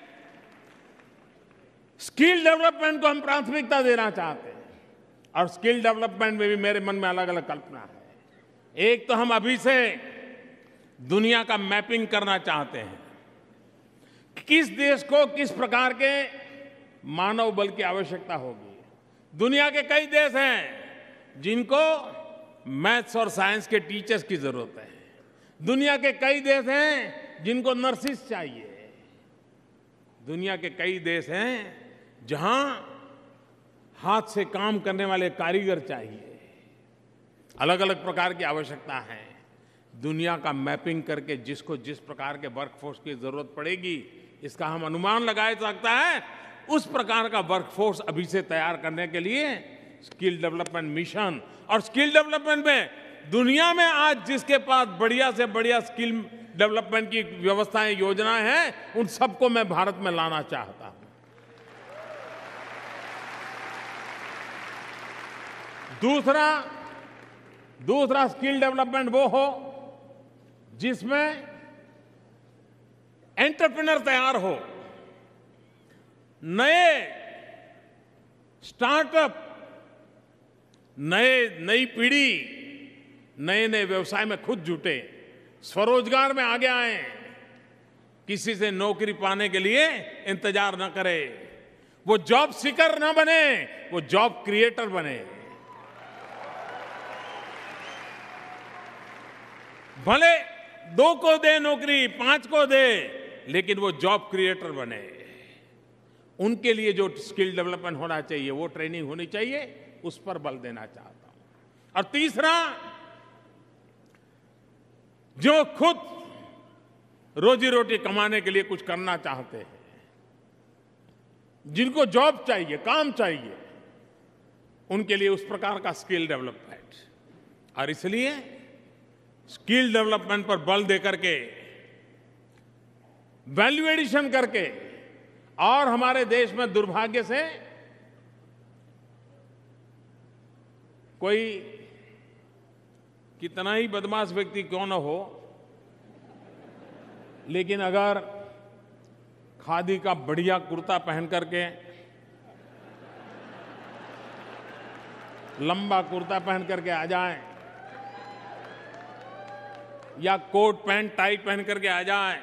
स्किल डेवलपमेंट को हम प्राथमिकता देना चाहते हैं। और स्किल डेवलपमेंट में भी मेरे मन में अलग अलग कल्पना है। एक तो हम अभी से दुनिया का मैपिंग करना चाहते हैं, किस देश को किस प्रकार के मानव बल की आवश्यकता होगी। दुनिया के कई देश हैं जिनको मैथ्स और साइंस के टीचर्स की जरूरत है। दुनिया के कई देश हैं जिनको नर्सिस चाहिए। दुनिया के कई देश हैं जहां हाथ से काम करने वाले कारीगर चाहिए। अलग अलग प्रकार की आवश्यकता है। दुनिया का मैपिंग करके जिसको जिस प्रकार के वर्कफोर्स की जरूरत पड़ेगी, इसका हम अनुमान लगा सकता है। उस प्रकार का वर्कफोर्स अभी से तैयार करने के लिए स्किल डेवलपमेंट मिशन, और स्किल डेवलपमेंट में दुनिया में आज जिसके पास बढ़िया से बढ़िया स्किल डेवलपमेंट की व्यवस्थाएं, योजनाएं हैं, उन सबको मैं भारत में लाना चाहता हूं। दूसरा दूसरा स्किल डेवलपमेंट वो हो जिसमें एंटरप्रेन्योर तैयार हो, नए स्टार्टअप, नए नई पीढ़ी नए नए व्यवसाय में खुद जुटे, स्वरोजगार में आगे आए, किसी से नौकरी पाने के लिए इंतजार न करे, वो जॉब सीकर न बने, वो जॉब क्रिएटर बने। भले दो को दे नौकरी, पांच को दे, लेकिन वो जॉब क्रिएटर बने। उनके लिए जो स्किल डेवलपमेंट होना चाहिए, वो ट्रेनिंग होनी चाहिए, उस पर बल देना चाहता हूं। और तीसरा, जो खुद रोजी रोटी कमाने के लिए कुछ करना चाहते हैं, जिनको जॉब चाहिए, काम चाहिए, उनके लिए उस प्रकार का स्किल डेवलपमेंट। और इसलिए स्किल डेवलपमेंट पर बल देकर के, वैल्यू एडिशन करके, और हमारे देश में दुर्भाग्य से कोई कितना ही बदमाश व्यक्ति क्यों न हो, लेकिन अगर खादी का बढ़िया कुर्ता पहन करके, लंबा कुर्ता पहन करके आ जाए, या कोट पैंट टाई पहन करके आ जाए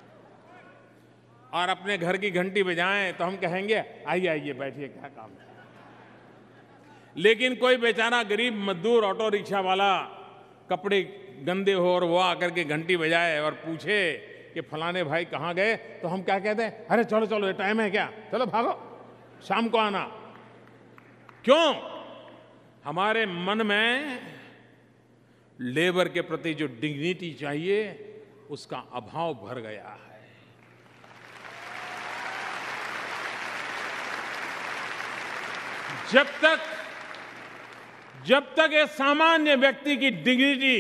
और अपने घर की घंटी बजाएं, तो हम कहेंगे आइए आइए बैठिए, क्या काम है। लेकिन कोई बेचारा गरीब मजदूर ऑटो रिक्शा वाला, कपड़े गंदे हो और वो आकर के घंटी बजाए और पूछे कि फलाने भाई कहाँ गए, तो हम क्या कहते हैं, अरे चलो चलो टाइम है क्या, चलो भागो शाम को आना। क्यों? हमारे मन में लेबर के प्रति जो डिग्निटी चाहिए उसका अभाव भर गया है। जब तक जब तक एक सामान्य व्यक्ति की डिग्निटी,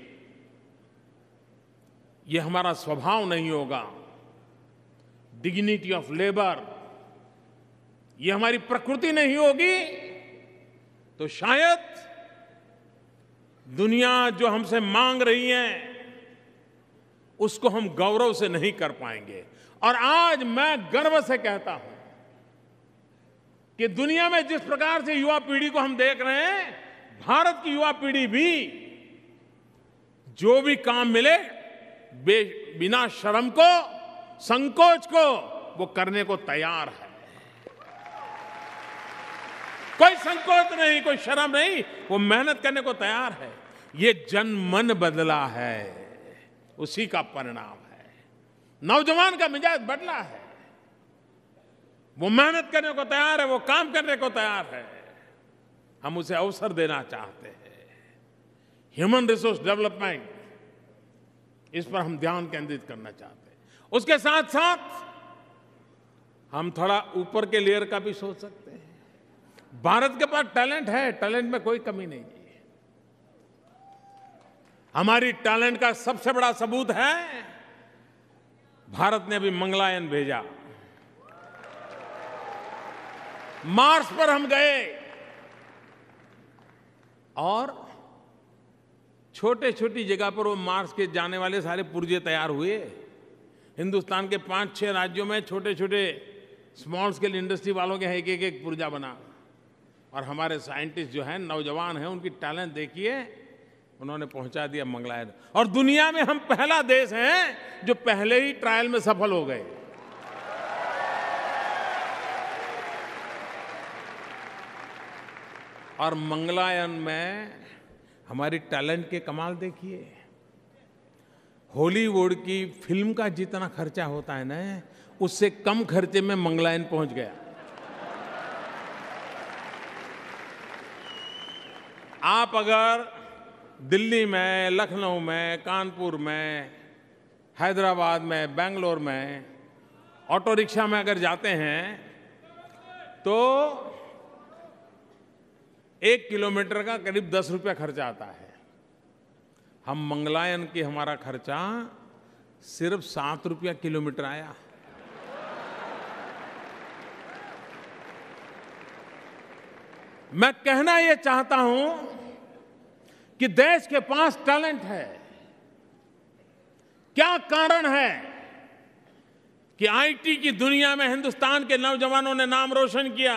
ये हमारा स्वभाव नहीं होगा, डिग्निटी ऑफ लेबर, ये हमारी प्रकृति नहीं होगी, तो शायद दुनिया जो हमसे मांग रही है उसको हम गौरव से नहीं कर पाएंगे। और आज मैं गर्व से कहता हूं कि दुनिया में जिस प्रकार से युवा पीढ़ी को हम देख रहे हैं, भारत की युवा पीढ़ी भी जो भी काम मिले बे, बिना शर्म को, संकोच को वो करने को तैयार है। कोई संकोच नहीं, कोई शर्म नहीं, वो मेहनत करने को तैयार है। ये जन मन बदला है, उसी का परिणाम है। नौजवान का मिजाज बदला है, वो मेहनत करने को तैयार है, वो काम करने को तैयार है। हम उसे अवसर देना चाहते हैं। ह्यूमन रिसोर्स डेवलपमेंट, इस पर हम ध्यान केंद्रित करना चाहते हैं। उसके साथ साथ हम थोड़ा ऊपर के लेयर का भी सोच सकते हैं। भारत के पास टैलेंट है, टैलेंट में कोई कमी नहीं है। हमारी टैलेंट का सबसे बड़ा सबूत है, भारत ने अभी मंगलयान भेजा, मार्स पर हम गए, और छोटे छोटी जगह पर वो मार्स के जाने वाले सारे पुर्जे तैयार हुए। हिंदुस्तान के पांच छह राज्यों में छोटे छोटे स्मॉल स्केल इंडस्ट्री वालों के एक एक एक पुर्जा बना। और हमारे साइंटिस्ट जो हैं, नौजवान हैं, उनकी टैलेंट देखिए, उन्होंने पहुंचा दिया मंगलयान। और दुनिया में हम पहला देश हैं जो पहले ही ट्रायल में सफल हो गए। और मंगलयान में हमारी टैलेंट के कमाल देखिए। हॉलीवुड की फिल्म का जितना खर्चा होता है ना, उससे कम खर्चे में मंगलयान पहुंच गया। आप अगर दिल्ली में, लखनऊ में, कानपुर में, हैदराबाद में, बेंगलोर में ऑटो रिक्शा में अगर जाते हैं तो एक किलोमीटर का करीब दस रुपया खर्चा आता है। हम मंगलयान की हमारा खर्चा सिर्फ सात रुपया किलोमीटर आया। मैं कहना यह चाहता हूं कि देश के पास टैलेंट है। क्या कारण है कि आईटी की दुनिया में हिंदुस्तान के नौजवानों ने नाम रोशन किया।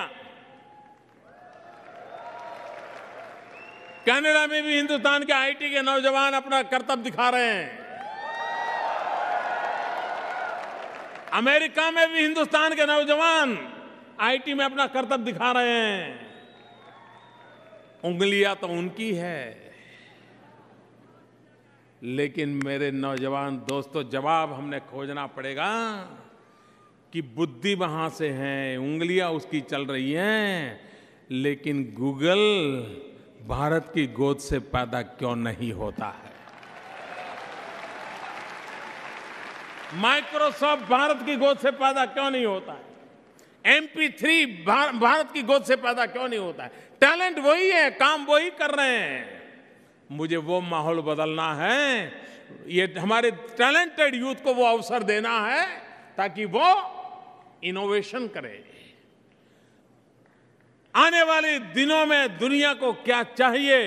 कनाडा में भी हिंदुस्तान के आईटी के नौजवान अपना करतब दिखा रहे हैं। अमेरिका में भी हिंदुस्तान के नौजवान आईटी में अपना करतब दिखा रहे हैं। उंगलियां तो उनकी है, लेकिन मेरे नौजवान दोस्तों, जवाब हमने खोजना पड़ेगा कि बुद्धि वहां से है, उंगलियां उसकी चल रही हैं, लेकिन गूगल भारत की गोद से पैदा क्यों नहीं होता है? माइक्रोसॉफ्ट भारत की गोद से पैदा क्यों नहीं होता है? एम पी थ्री भारत की गोद से पैदा क्यों नहीं होता है? टैलेंट वही है, काम वही कर रहे हैं। मुझे वो माहौल बदलना है। ये हमारे टैलेंटेड यूथ को वो अवसर देना है ताकि वो इनोवेशन करे। आने वाले दिनों में दुनिया को क्या चाहिए,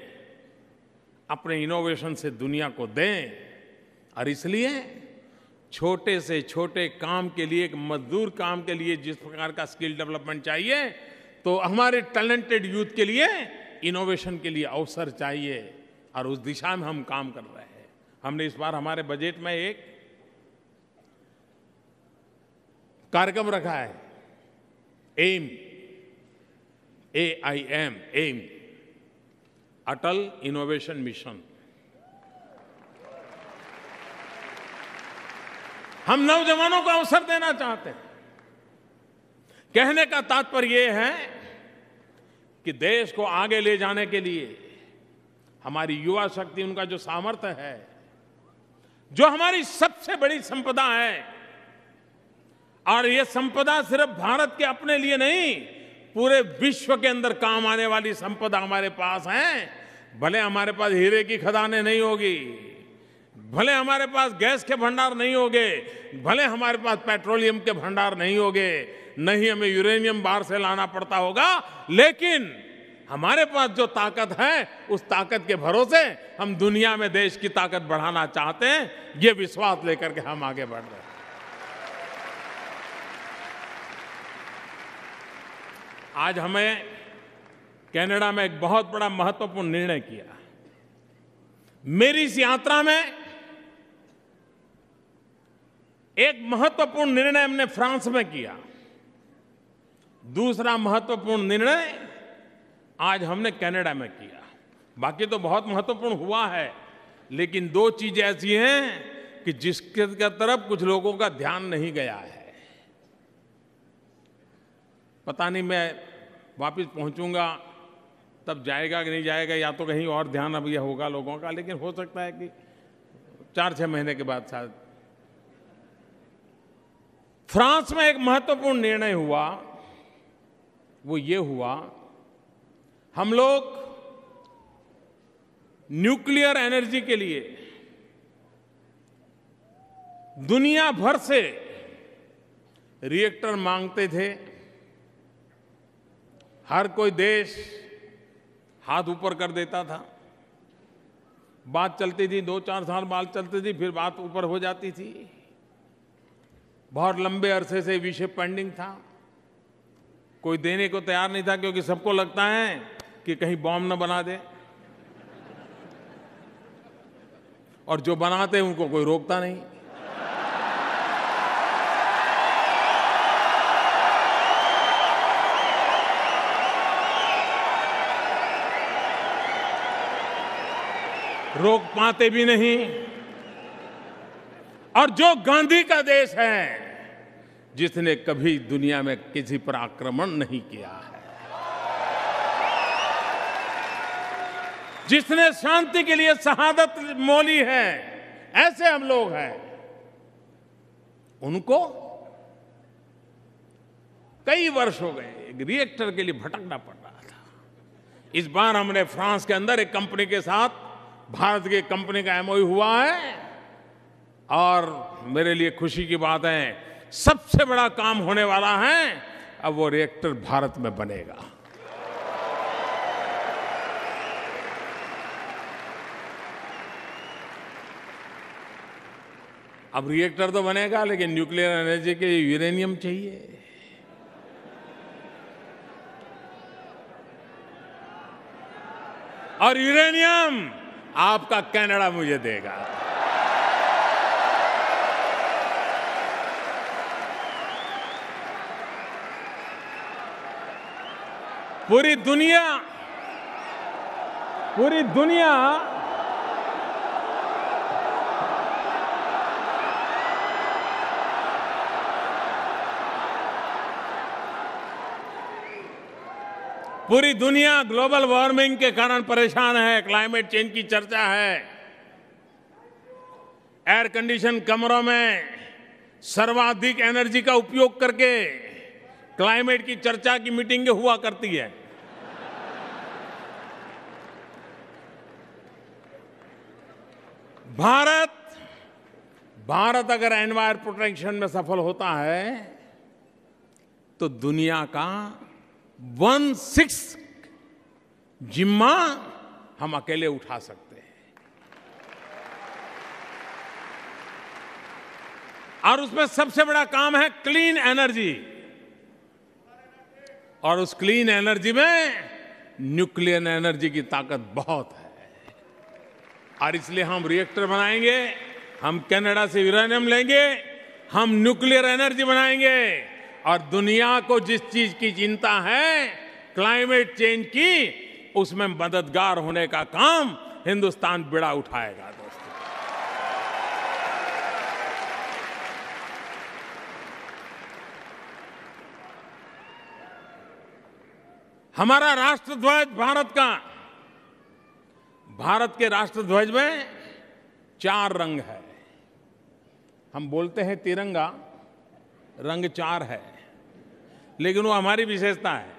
अपने इनोवेशन से दुनिया को दें। और इसलिए छोटे से छोटे काम के लिए, एक मजदूर काम के लिए जिस प्रकार का स्किल डेवलपमेंट चाहिए, तो हमारे टैलेंटेड यूथ के लिए इनोवेशन के लिए अवसर चाहिए। और उस दिशा में हम काम कर रहे हैं। हमने इस बार हमारे बजट में एक कार्यक्रम रखा है, M, A I M, M, Atal innovation mission. हम नौजवानों को अवसर देना चाहते हैं। कहने का तात्पर्य यह है कि देश को आगे ले जाने के लिए हमारी युवा शक्ति, उनका जो सामर्थ्य है, जो हमारी सबसे बड़ी संपदा है, और ये संपदा सिर्फ भारत के अपने लिए नहीं, पूरे विश्व के अंदर काम आने वाली संपदा हमारे पास है। भले हमारे पास हीरे की खदानें नहीं होगी, भले हमारे पास गैस के भंडार नहीं होंगे, भले हमारे पास पेट्रोलियम के भंडार नहीं होंगे, नहीं हमें यूरेनियम बाहर से लाना पड़ता होगा, लेकिन हमारे पास जो ताकत है, उस ताकत के भरोसे हम दुनिया में देश की ताकत बढ़ाना चाहते हैं। ये विश्वास लेकर के हम आगे बढ़ रहे हैं। आज हमें कनाडा में एक बहुत बड़ा महत्वपूर्ण निर्णय किया। मेरी इस यात्रा में एक महत्वपूर्ण निर्णय हमने फ्रांस में किया। दूसरा महत्वपूर्ण निर्णय आज हमने कनाडा में किया। बाकी तो बहुत महत्वपूर्ण हुआ है, लेकिन दो चीजें ऐसी हैं कि जिसके तरफ कुछ लोगों का ध्यान नहीं गया है। पता नहीं मैं वापस पहुंचूंगा तब जाएगा कि नहीं जाएगा, या तो कहीं और ध्यान अब यह होगा लोगों का, लेकिन हो सकता है कि चार छह महीने के बाद शायद। फ्रांस में एक महत्वपूर्ण निर्णय हुआ, वो ये हुआ, हम लोग न्यूक्लियर एनर्जी के लिए दुनिया भर से रिएक्टर मांगते थे। हर कोई देश हाथ ऊपर कर देता था, बात चलती थी, दो चार साल बात चलती थी, फिर बात ऊपर हो जाती थी। बहुत लंबे अरसे से विषय पेंडिंग था, कोई देने को तैयार नहीं था, क्योंकि सबको लगता है कि कहीं बॉम्ब न बना दे, और जो बनाते हैं उनको कोई रोकता नहीं। रोक पाते भी नहीं। और जो गांधी का देश है, जिसने कभी दुनिया में किसी पर आक्रमण नहीं किया है, जिसने शांति के लिए शहादत मोली है, ऐसे हम लोग हैं। उनको कई वर्ष हो गए एक रिएक्टर के लिए भटकना पड़ रहा था। इस बार हमने फ्रांस के अंदर एक कंपनी के साथ, भारत की कंपनी का एमओयू हुआ है, और मेरे लिए खुशी की बात है, सबसे बड़ा काम होने वाला है। अब वो रिएक्टर भारत में बनेगा। अब रिएक्टर तो बनेगा, लेकिन न्यूक्लियर एनर्जी के लिए यूरेनियम चाहिए। और यूरेनियम आपका कनाडा मुझे देगा। पूरी दुनिया पूरी दुनिया पूरी दुनिया ग्लोबल वार्मिंग के कारण परेशान है, क्लाइमेट चेंज की चर्चा है। एयर कंडीशन कमरों में सर्वाधिक एनर्जी का उपयोग करके क्लाइमेट की चर्चा की मीटिंगें हुआ करती है। भारत भारत अगर एनवायरमेंट प्रोटेक्शन में सफल होता है तो दुनिया का वन सिक्स जिम्मा हम अकेले उठा सकते हैं। और उसमें सबसे बड़ा काम है क्लीन एनर्जी, और उस क्लीन एनर्जी में न्यूक्लियर एनर्जी की ताकत बहुत है। और इसलिए हम रिएक्टर बनाएंगे, हम कनाडा से यूरेनियम लेंगे, हम न्यूक्लियर एनर्जी बनाएंगे, और दुनिया को जिस चीज की चिंता है क्लाइमेट चेंज की, उसमें मददगार होने का काम हिंदुस्तान बिड़ा उठाएगा। दोस्तों, हमारा राष्ट्रध्वज भारत का, भारत के राष्ट्रध्वज में चार रंग है। हम बोलते हैं तिरंगा, रंग चार है, लेकिन वो हमारी विशेषता है।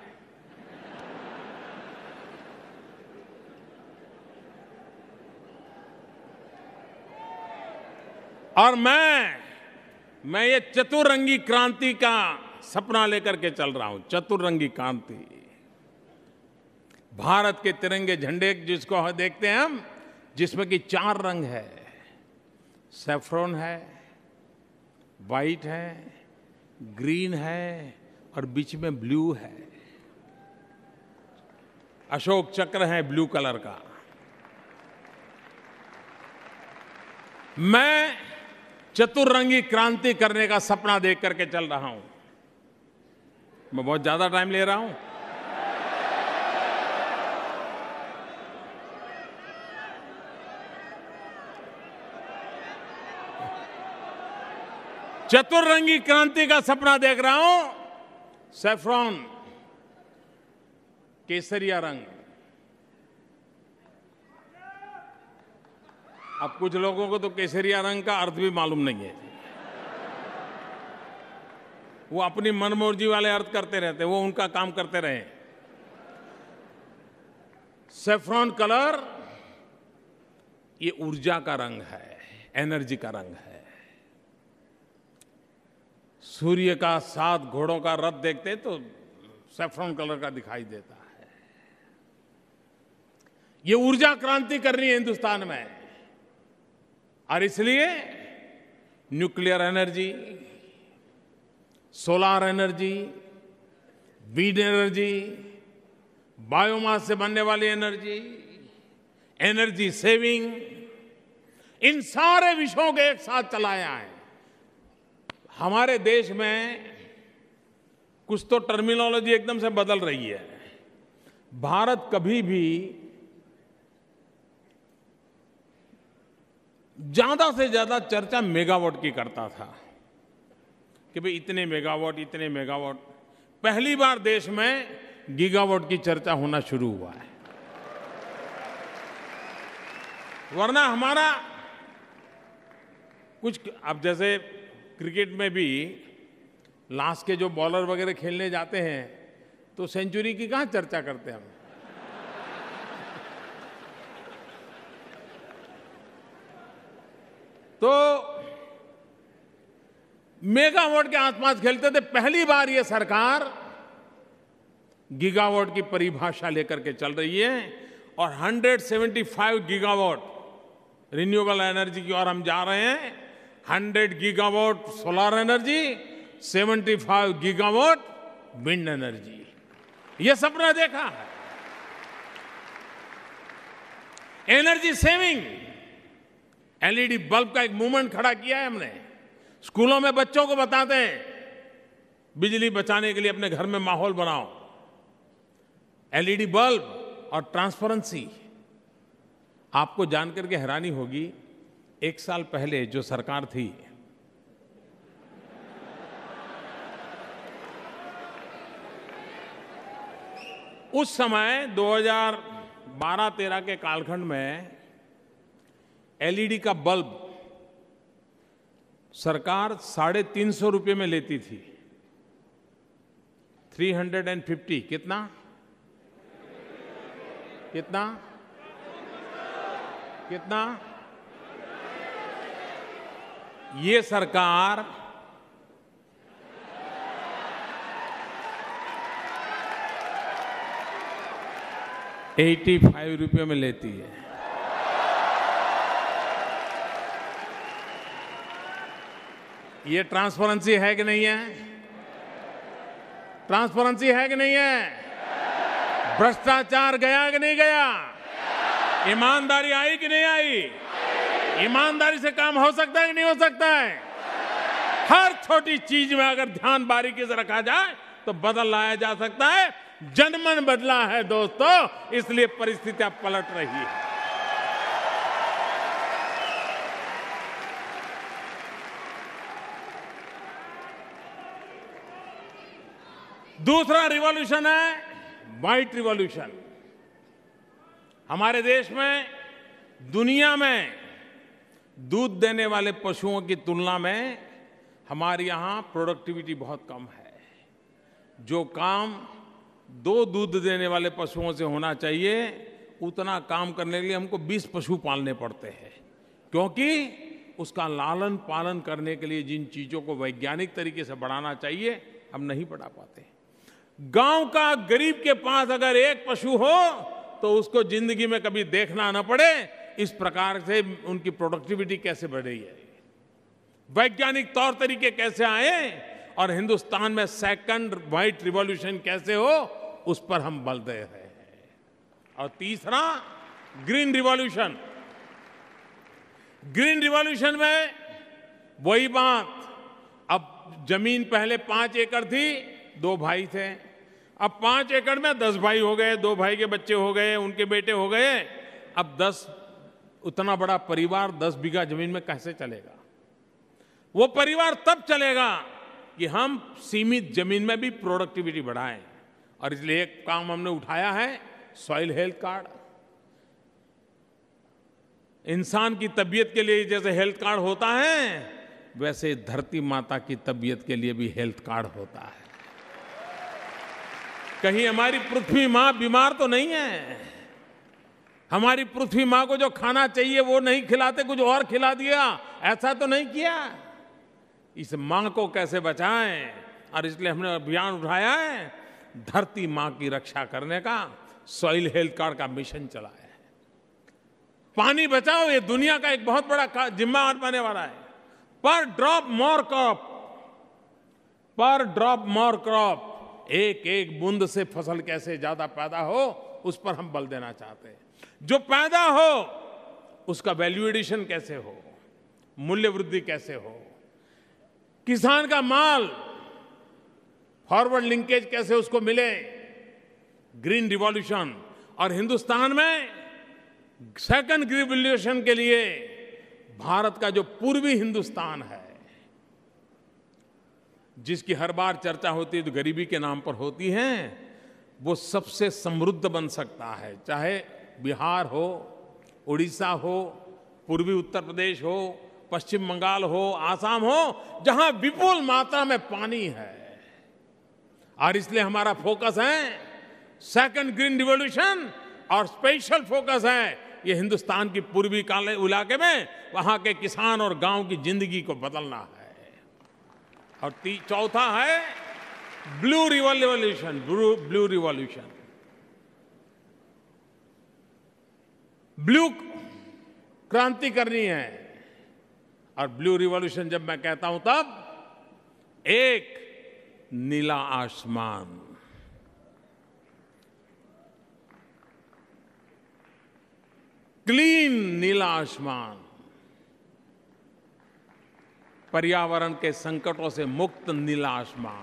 और मैं मैं ये चतुरंगी क्रांति का सपना लेकर के चल रहा हूं। चतुरंगी क्रांति, भारत के तिरंगे झंडे जिसको देखते हैं हम, जिसमें कि चार रंग है, सैफ्रॉन है, वाइट है, ग्रीन है और बीच में ब्लू है। अशोक चक्र है ब्लू कलर का। मैं चतुरंगी क्रांति करने का सपना देख करके चल रहा हूं। मैं बहुत ज्यादा टाइम ले रहा हूं। चतुरंगी क्रांति का सपना देख रहा हूं। सैफ्रॉन, केसरिया रंग। अब कुछ लोगों को तो केसरिया रंग का अर्थ भी मालूम नहीं है। वो अपनी मनमर्जी वाले अर्थ करते रहते, वो उनका काम करते रहे। सैफ्रॉन कलर ये ऊर्जा का रंग है, एनर्जी का रंग है। सूर्य का सात घोड़ों का रथ देखते तो सैफ्रॉन कलर का दिखाई देता है। ये ऊर्जा क्रांति करनी है हिंदुस्तान में, और इसलिए nuclear energy, solar energy, wind energy, biomass से बनने वाली एनर्जी, एनर्जी सेविंग, इन सारे विषयों को एक साथ चलाया है। हमारे देश में कुछ तो टर्मिनोलॉजी एकदम से बदल रही है। भारत कभी भी ज्यादा से ज्यादा चर्चा मेगावाट की करता था कि भाई इतने मेगावाट, इतने मेगावाट। पहली बार देश में गीगावाट की चर्चा होना शुरू हुआ है। वरना हमारा कुछ, अब जैसे क्रिकेट में भी लास्ट के जो बॉलर वगैरह खेलने जाते हैं तो सेंचुरी की कहां चर्चा करते हैं हम। तो मेगावाट के आसपास खेलते थे। पहली बार ये सरकार गीगावाट की परिभाषा लेकर के चल रही है और एक सौ पचहत्तर गीगावाट रिन्यूएबल एनर्जी की ओर हम जा रहे हैं। सौ गीगावाट सोलर एनर्जी, पचहत्तर गीगावाट विंड एनर्जी, ये सपना देखा है। एनर्जी सेविंग, एलईडी बल्ब का एक मूवमेंट खड़ा किया है हमने। स्कूलों में बच्चों को बताते हैं बिजली बचाने के लिए अपने घर में माहौल बनाओ। एलईडी बल्ब और ट्रांसपेरेंसी। आपको जानकर के हैरानी होगी, एक साल पहले जो सरकार थी, उस समय दो हज़ार बारह तेरह के कालखंड में एलईडी का बल्ब सरकार साढ़े तीन सौ रुपये में लेती थी। थ्री हंड्रेड एंड फिफ्टी, कितना कितना कितना ये सरकार पचासी रुपये में लेती है। ये ट्रांसपेरेंसी है कि नहीं है? ट्रांसपेरेंसी है कि नहीं है? भ्रष्टाचार गया कि नहीं गया? ईमानदारी आई कि नहीं आई? ईमानदारी से काम हो सकता है कि नहीं हो सकता है? हर छोटी चीज में अगर ध्यान बारीकी से रखा जाए तो बदल लाया जा सकता है। जनमन बदला है दोस्तों, इसलिए परिस्थितियां पलट रही है। दूसरा रिवॉल्यूशन है व्हाइट रिवॉल्यूशन। हमारे देश में, दुनिया में दूध देने वाले पशुओं की तुलना में हमारे यहाँ प्रोडक्टिविटी बहुत कम है। जो काम दो दूध देने वाले पशुओं से होना चाहिए, उतना काम करने के लिए हमको बीस पशु पालने पड़ते हैं, क्योंकि उसका लालन पालन करने के लिए जिन चीज़ों को वैज्ञानिक तरीके से बढ़ाना चाहिए, हम नहीं बढ़ा पाते। गांव का गरीब के पास अगर एक पशु हो तो उसको जिंदगी में कभी देखना न पड़े। इस प्रकार से उनकी प्रोडक्टिविटी कैसे बढ़ रही है, वैज्ञानिक तौर तरीके कैसे आए और हिंदुस्तान में सेकंड व्हाइट रिवॉल्यूशन कैसे हो, उस पर हम बल दे रहे हैं। और तीसरा, ग्रीन रिवॉल्यूशन। ग्रीन रिवॉल्यूशन में वही बात, अब जमीन पहले पांच एकड़ थी, दो भाई थे, अब पांच एकड़ में दस भाई हो गए, दो भाई के बच्चे हो गए, उनके बेटे हो गए। अब दस, उतना बड़ा परिवार दस बीघा जमीन में कैसे चलेगा? वो परिवार तब चलेगा कि हम सीमित जमीन में भी प्रोडक्टिविटी बढ़ाएं। और इसलिए एक काम हमने उठाया है, सॉइल हेल्थ कार्ड। इंसान की तबीयत के लिए जैसे हेल्थ कार्ड होता है, वैसे धरती माता की तबीयत के लिए भी हेल्थ कार्ड होता है। कहीं हमारी पृथ्वी माँ बीमार तो नहीं है? हमारी पृथ्वी माँ को जो खाना चाहिए वो नहीं खिलाते, कुछ और खिला दिया, ऐसा तो नहीं किया। इस माँ को कैसे बचाएं? और इसलिए हमने अभियान उठाया है, धरती माँ की रक्षा करने का, सॉइल हेल्थ कार्ड का मिशन चलाया है। पानी बचाओ, ये दुनिया का एक बहुत बड़ा जिम्मा बनने वाला है। Per drop more crop, per drop more crop, एक एक बूंद से फसल कैसे ज्यादा पैदा हो, उस पर हम बल देना चाहते हैं। जो पैदा हो उसका वैल्यू एडिशन कैसे हो, मूल्य वृद्धि कैसे हो, किसान का माल फॉरवर्ड लिंकेज कैसे उसको मिले, ग्रीन रिवॉल्यूशन। और हिंदुस्तान में सेकंड ग्रीन रिवॉल्यूशन के लिए भारत का जो पूर्वी हिंदुस्तान है, जिसकी हर बार चर्चा होती है तो गरीबी के नाम पर होती है, वो सबसे समृद्ध बन सकता है। चाहे बिहार हो, उड़ीसा हो, पूर्वी उत्तर प्रदेश हो, पश्चिम बंगाल हो, आसाम हो, जहां विपुल मात्रा में पानी है। और इसलिए हमारा फोकस है सेकंड ग्रीन रिवॉल्यूशन, और स्पेशल फोकस है ये हिंदुस्तान की पूर्वी इलाके में, वहां के किसान और गांव की जिंदगी को बदलना है। और चौथा है blue revolution, blue blue revolution. Blue क्रांति करनी है। और ब्लू रिवॉल्यूशन जब मैं कहता हूं तब एक नीला आसमान, क्लीन नीला आसमान, पर्यावरण के संकटों से मुक्त नीला आसमान,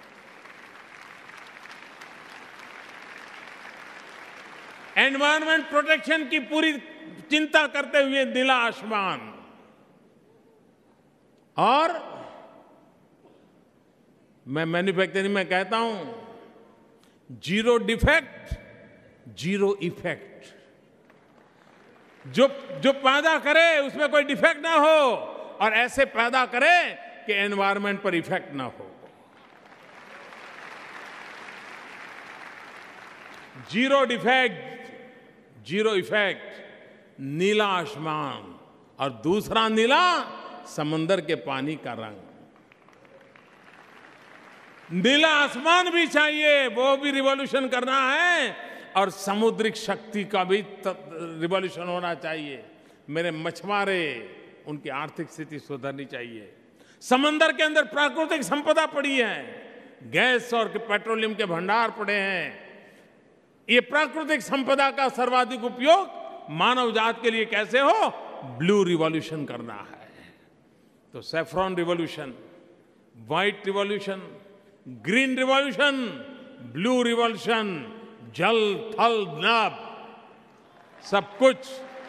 एनवायरमेंट प्रोटेक्शन की पूरी चिंता करते हुए नीला आसमान, और मैं मैन्युफैक्चरिंग में कहता हूं जीरो डिफेक्ट जीरो इफेक्ट। जो जो पैदा करे उसमें कोई डिफेक्ट ना हो, और ऐसे पैदा करे कि एनवायरमेंट पर इफेक्ट ना हो। जीरो डिफेक्ट जीरो इफेक्ट, नीला आसमान। और दूसरा नीला, समंदर के पानी का रंग। नीला आसमान भी चाहिए, वो भी रिवॉल्यूशन करना है, और समुद्रिक शक्ति का भी रिवॉल्यूशन होना चाहिए। मेरे मछुआरे, उनकी आर्थिक स्थिति सुधरनी चाहिए। समंदर के अंदर प्राकृतिक संपदा पड़ी है, गैस और पेट्रोलियम के भंडार पड़े हैं। ये प्राकृतिक संपदा का सर्वाधिक उपयोग मानव जात के लिए कैसे हो, ब्लू रिवॉल्यूशन करना है। तो saffron revolution, white revolution, green revolution, blue revolution, जल थल नभ, सब कुछ।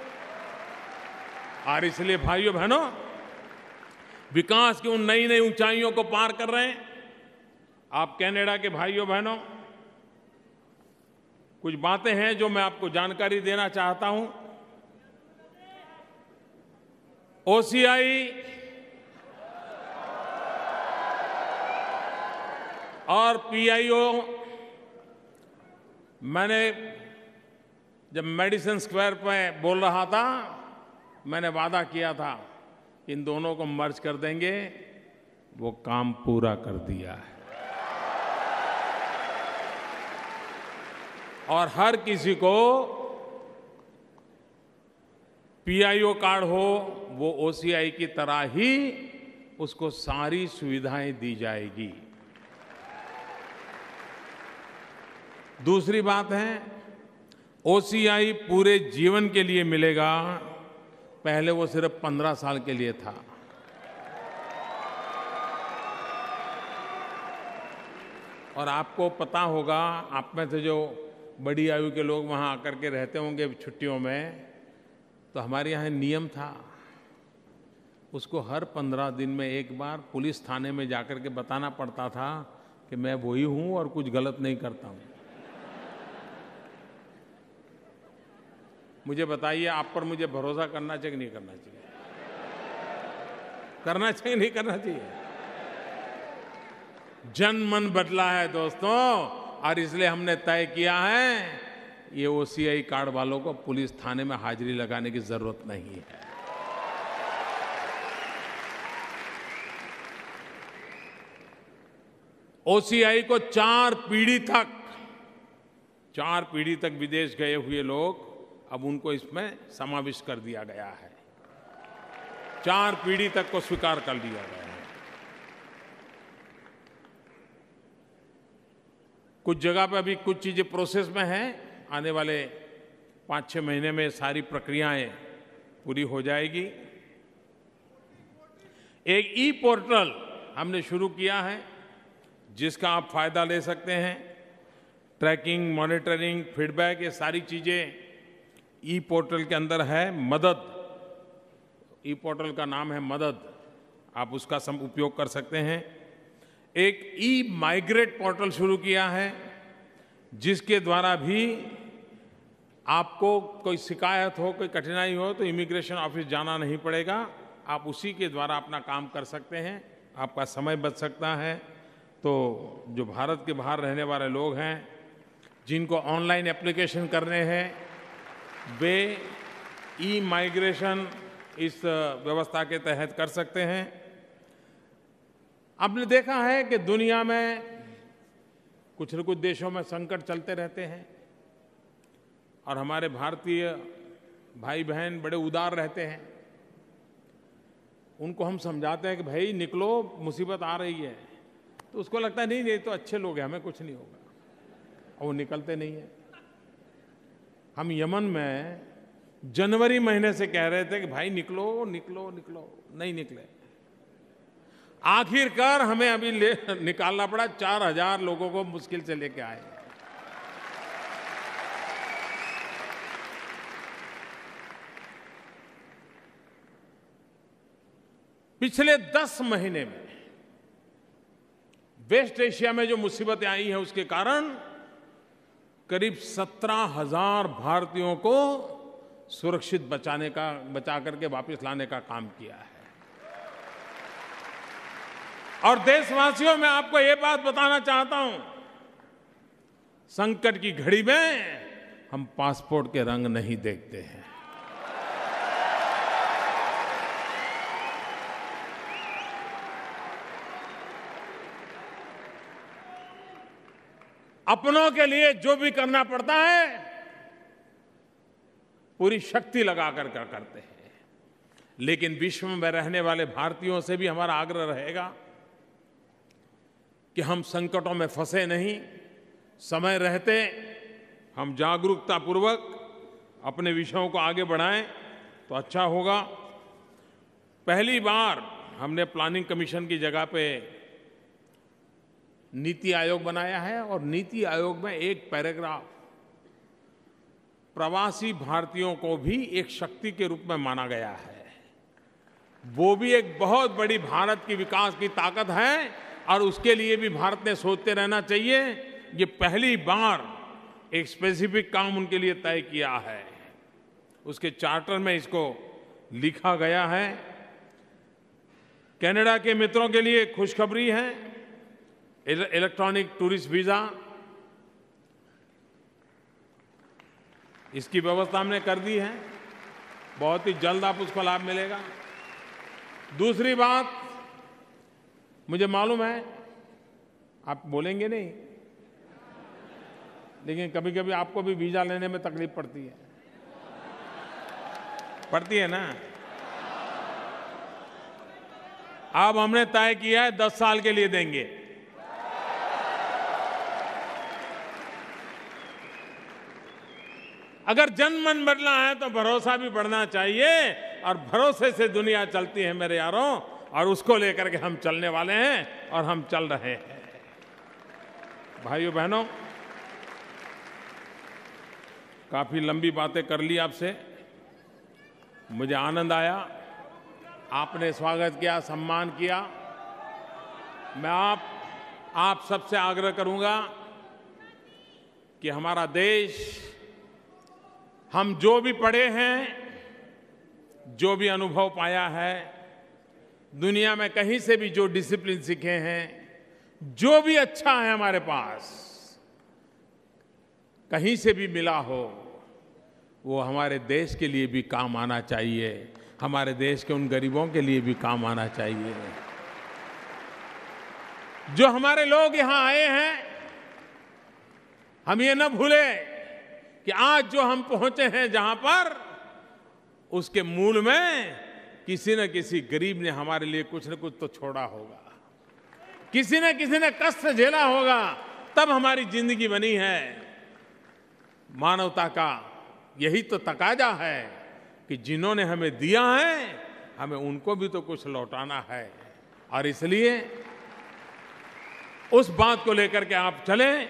और इसलिए भाइयों बहनों, विकास की उन नई नई ऊंचाइयों को पार कर रहे हैं। आप कनाडा के भाइयों बहनों, कुछ बातें हैं जो मैं आपको जानकारी देना चाहता हूं। ओसीआई और पीआईओ, मैंने जब मेडिसिन स्क्वायर पे बोल रहा था, मैंने वादा किया था कि इन दोनों को मर्ज कर देंगे। वो काम पूरा कर दिया है और हर किसी को पीआईओ कार्ड हो, वो ओसीआई की तरह ही उसको सारी सुविधाएं दी जाएगी। दूसरी बात है, ओसीआई पूरे जीवन के लिए मिलेगा। पहले वो सिर्फ पंद्रह साल के लिए था। और आपको पता होगा, आप में से जो बड़ी आयु के लोग वहाँ आकर के रहते होंगे छुट्टियों में, तो हमारे यहाँ नियम था, उसको हर पंद्रह दिन में एक बार पुलिस थाने में जाकर के बताना पड़ता था कि मैं वही हूँ और कुछ गलत नहीं करता हूँ। मुझे बताइए, आप पर मुझे भरोसा करना चाहिए कि नहीं करना चाहिए? करना चाहिए नहीं करना चाहिए? जन मन बदला है दोस्तों, और इसलिए हमने तय किया है ये ओसीआई कार्ड वालों को पुलिस थाने में हाजिरी लगाने की जरूरत नहीं है। ओसीआई को चार पीढ़ी तक चार पीढ़ी तक विदेश गए हुए लोग, अब उनको इसमें समाविष्ट कर दिया गया है। चार पीढ़ी तक को स्वीकार कर लिया गया है। कुछ जगह पे अभी कुछ चीजें प्रोसेस में हैं। आने वाले पाँच छः महीने में सारी प्रक्रियाएं पूरी हो जाएगी। एक ई पोर्टल हमने शुरू किया है जिसका आप फायदा ले सकते हैं। ट्रैकिंग, मॉनिटरिंग, फीडबैक, ये सारी चीजें ई पोर्टल के अंदर है। मदद, ई पोर्टल का नाम है मदद, आप उसका सम उपयोग कर सकते हैं। एक ई माइग्रेट पोर्टल शुरू किया है जिसके द्वारा भी आपको कोई शिकायत हो, कोई कठिनाई हो तो इमिग्रेशन ऑफिस जाना नहीं पड़ेगा। आप उसी के द्वारा अपना काम कर सकते हैं, आपका समय बच सकता है। तो जो भारत के बाहर रहने वाले लोग हैं, जिनको ऑनलाइन एप्लीकेशन करने हैं, वे ई माइग्रेशन इस व्यवस्था के तहत कर सकते हैं। आपने देखा है कि दुनिया में कुछ न कुछ देशों में संकट चलते रहते हैं और हमारे भारतीय भाई बहन बड़े उदार रहते हैं। उनको हम समझाते हैं कि भाई निकलो, मुसीबत आ रही है, तो उसको लगता है नहीं ये तो अच्छे लोग हैं, हमें कुछ नहीं होगा, और वो निकलते नहीं है। हम यमन में जनवरी महीने से कह रहे थे कि भाई निकलो निकलो निकलो, नहीं निकले। आखिरकार हमें अभी ले निकालना पड़ा, चार हजार लोगों को मुश्किल से लेके आए। पिछले दस महीने में वेस्ट एशिया में जो मुसीबतें आई हैं उसके कारण करीब सत्रह हजार भारतीयों को सुरक्षित बचाने का बचा करके वापस लाने का काम किया है। और देशवासियों, मैं आपको ये बात बताना चाहता हूं, संकट की घड़ी में हम पासपोर्ट के रंग नहीं देखते हैं। अपनों के लिए जो भी करना पड़ता है पूरी शक्ति लगाकर कर करते हैं। लेकिन विश्व में रहने वाले भारतीयों से भी हमारा आग्रह रहेगा कि हम संकटों में फंसे नहीं, समय रहते हम जागरूकतापूर्वक अपने विषयों को आगे बढ़ाएं तो अच्छा होगा। पहली बार हमने प्लानिंग कमीशन की जगह पे नीति आयोग बनाया है और नीति आयोग में एक पैराग्राफ प्रवासी भारतीयों को भी एक शक्ति के रूप में माना गया है। वो भी एक बहुत बड़ी भारत की विकास की ताकत है और उसके लिए भी भारत ने सोचते रहना चाहिए। ये पहली बार एक स्पेसिफिक काम उनके लिए तय किया है। उसके चार्टर में इसको लिखा गया है। कनाडा के मित्रों के लिए खुशखबरी है, इलेक्ट्रॉनिक टूरिस्ट वीजा इसकी व्यवस्था हमने कर दी है। बहुत ही जल्द आप उसको लाभ मिलेगा। दूसरी बात, मुझे मालूम है आप बोलेंगे नहीं, लेकिन कभी कभी आपको भी वीजा लेने में तकलीफ पड़ती है पड़ती है ना। अब हमने तय किया है दस साल के लिए देंगे। अगर जनमन बदला है तो भरोसा भी बढ़ना चाहिए, और भरोसे से दुनिया चलती है मेरे यारों, और उसको लेकर के हम चलने वाले हैं और हम चल रहे हैं। भाइयों बहनों, काफी लंबी बातें कर ली आपसे, मुझे आनंद आया, आपने स्वागत किया, सम्मान किया। मैं आप आप सबसे आग्रह करूंगा कि हमारा देश, हम जो भी पढ़े हैं, जो भी अनुभव पाया है, दुनिया में कहीं से भी जो डिसिप्लिन सीखे हैं, जो भी अच्छा है हमारे पास, कहीं से भी मिला हो, वो हमारे देश के लिए भी काम आना चाहिए, हमारे देश के उन गरीबों के लिए भी काम आना चाहिए। जो हमारे लोग यहां आए हैं, हम ये न भूले कि आज जो हम पहुंचे हैं जहां पर, उसके मूल में किसी न किसी गरीब ने हमारे लिए कुछ न कुछ तो छोड़ा होगा, किसी न किसी ने कष्ट झेला होगा, तब हमारी जिंदगी बनी है। मानवता का यही तो तकाजा है कि जिन्होंने हमें दिया है, हमें उनको भी तो कुछ लौटाना है। और इसलिए उस बात को लेकर के आप चलें।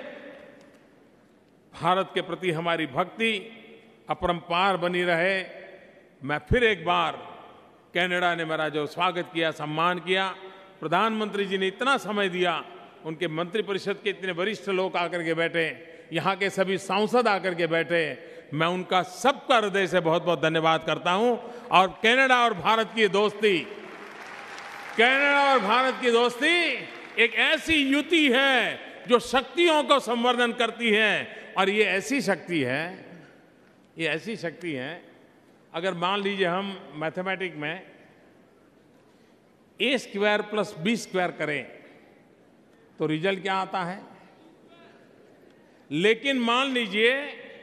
भारत के प्रति हमारी भक्ति अपरंपार बनी रहे। मैं फिर एक बार, कनाडा ने मेरा जो स्वागत किया, सम्मान किया, प्रधानमंत्री जी ने इतना समय दिया, उनके मंत्रिपरिषद के इतने वरिष्ठ लोग आकर के बैठे, यहाँ के सभी सांसद आकर के बैठे, मैं उनका सबका हृदय से बहुत बहुत धन्यवाद करता हूं। और कनाडा और भारत की दोस्ती, कनाडा और भारत की दोस्ती एक ऐसी युति है जो शक्तियों को संवर्धन करती है। और ये ऐसी शक्ति है, ये ऐसी शक्ति है, अगर मान लीजिए हम मैथमेटिक में A square plus B square करें तो रिजल्ट क्या आता है। लेकिन मान लीजिए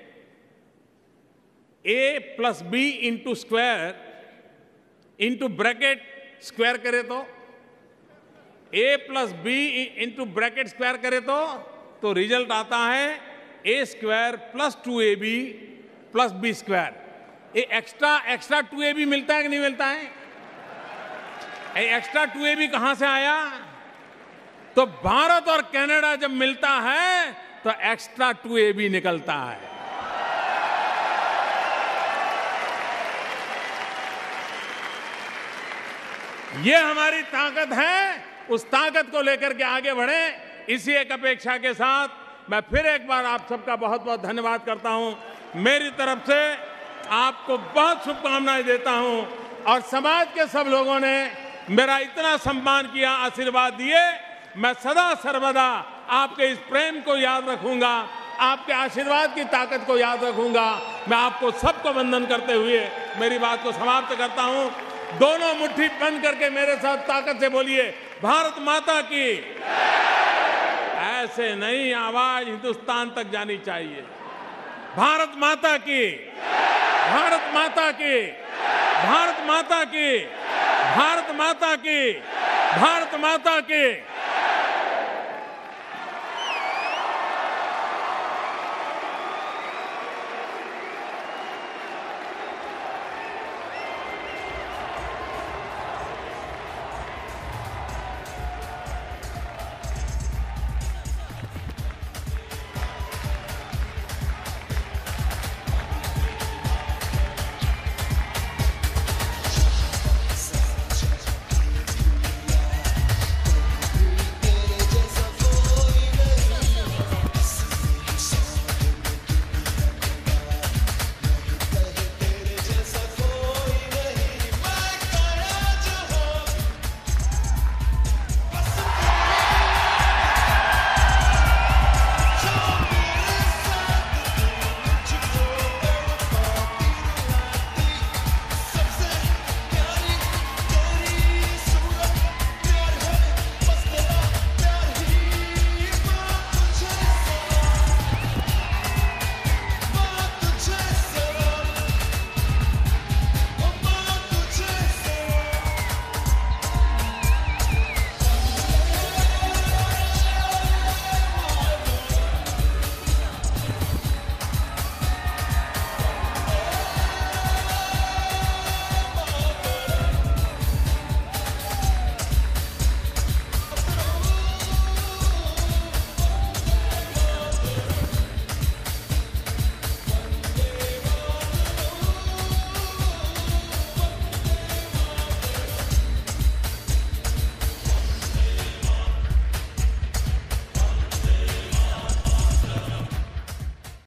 A plus B into square into bracket square करे तो, A plus B into bracket square करे तो तो रिजल्ट आता है A square plus two A B plus B square. ये extra extra two A B मिलता है कि नहीं मिलता है? ये एक्स्ट्रा टू ए बी कहां से आया? तो भारत और कनाडा जब मिलता है तो एक्स्ट्रा टू ए बी निकलता है। ये हमारी ताकत है, उस ताकत को लेकर के आगे बढ़े। इसी एक अपेक्षा के साथ मैं फिर एक बार आप सबका बहुत बहुत धन्यवाद करता हूं। मेरी तरफ से आपको बहुत शुभकामनाएं देता हूं। और समाज के सब लोगों ने मेरा इतना सम्मान किया, आशीर्वाद दिए, मैं सदा सर्वदा आपके इस प्रेम को याद रखूंगा, आपके आशीर्वाद की ताकत को याद रखूंगा। मैं आपको सबको वंदन करते हुए मेरी बात को समाप्त करता हूं। दोनों मुट्ठी बंद करके मेरे साथ ताकत से बोलिए, भारत माता की। ऐसे नहीं, आवाज हिंदुस्तान तक जानी चाहिए। भारत माता की, भारत माता की, भारत माता की, भारत माता की, भारत माता की।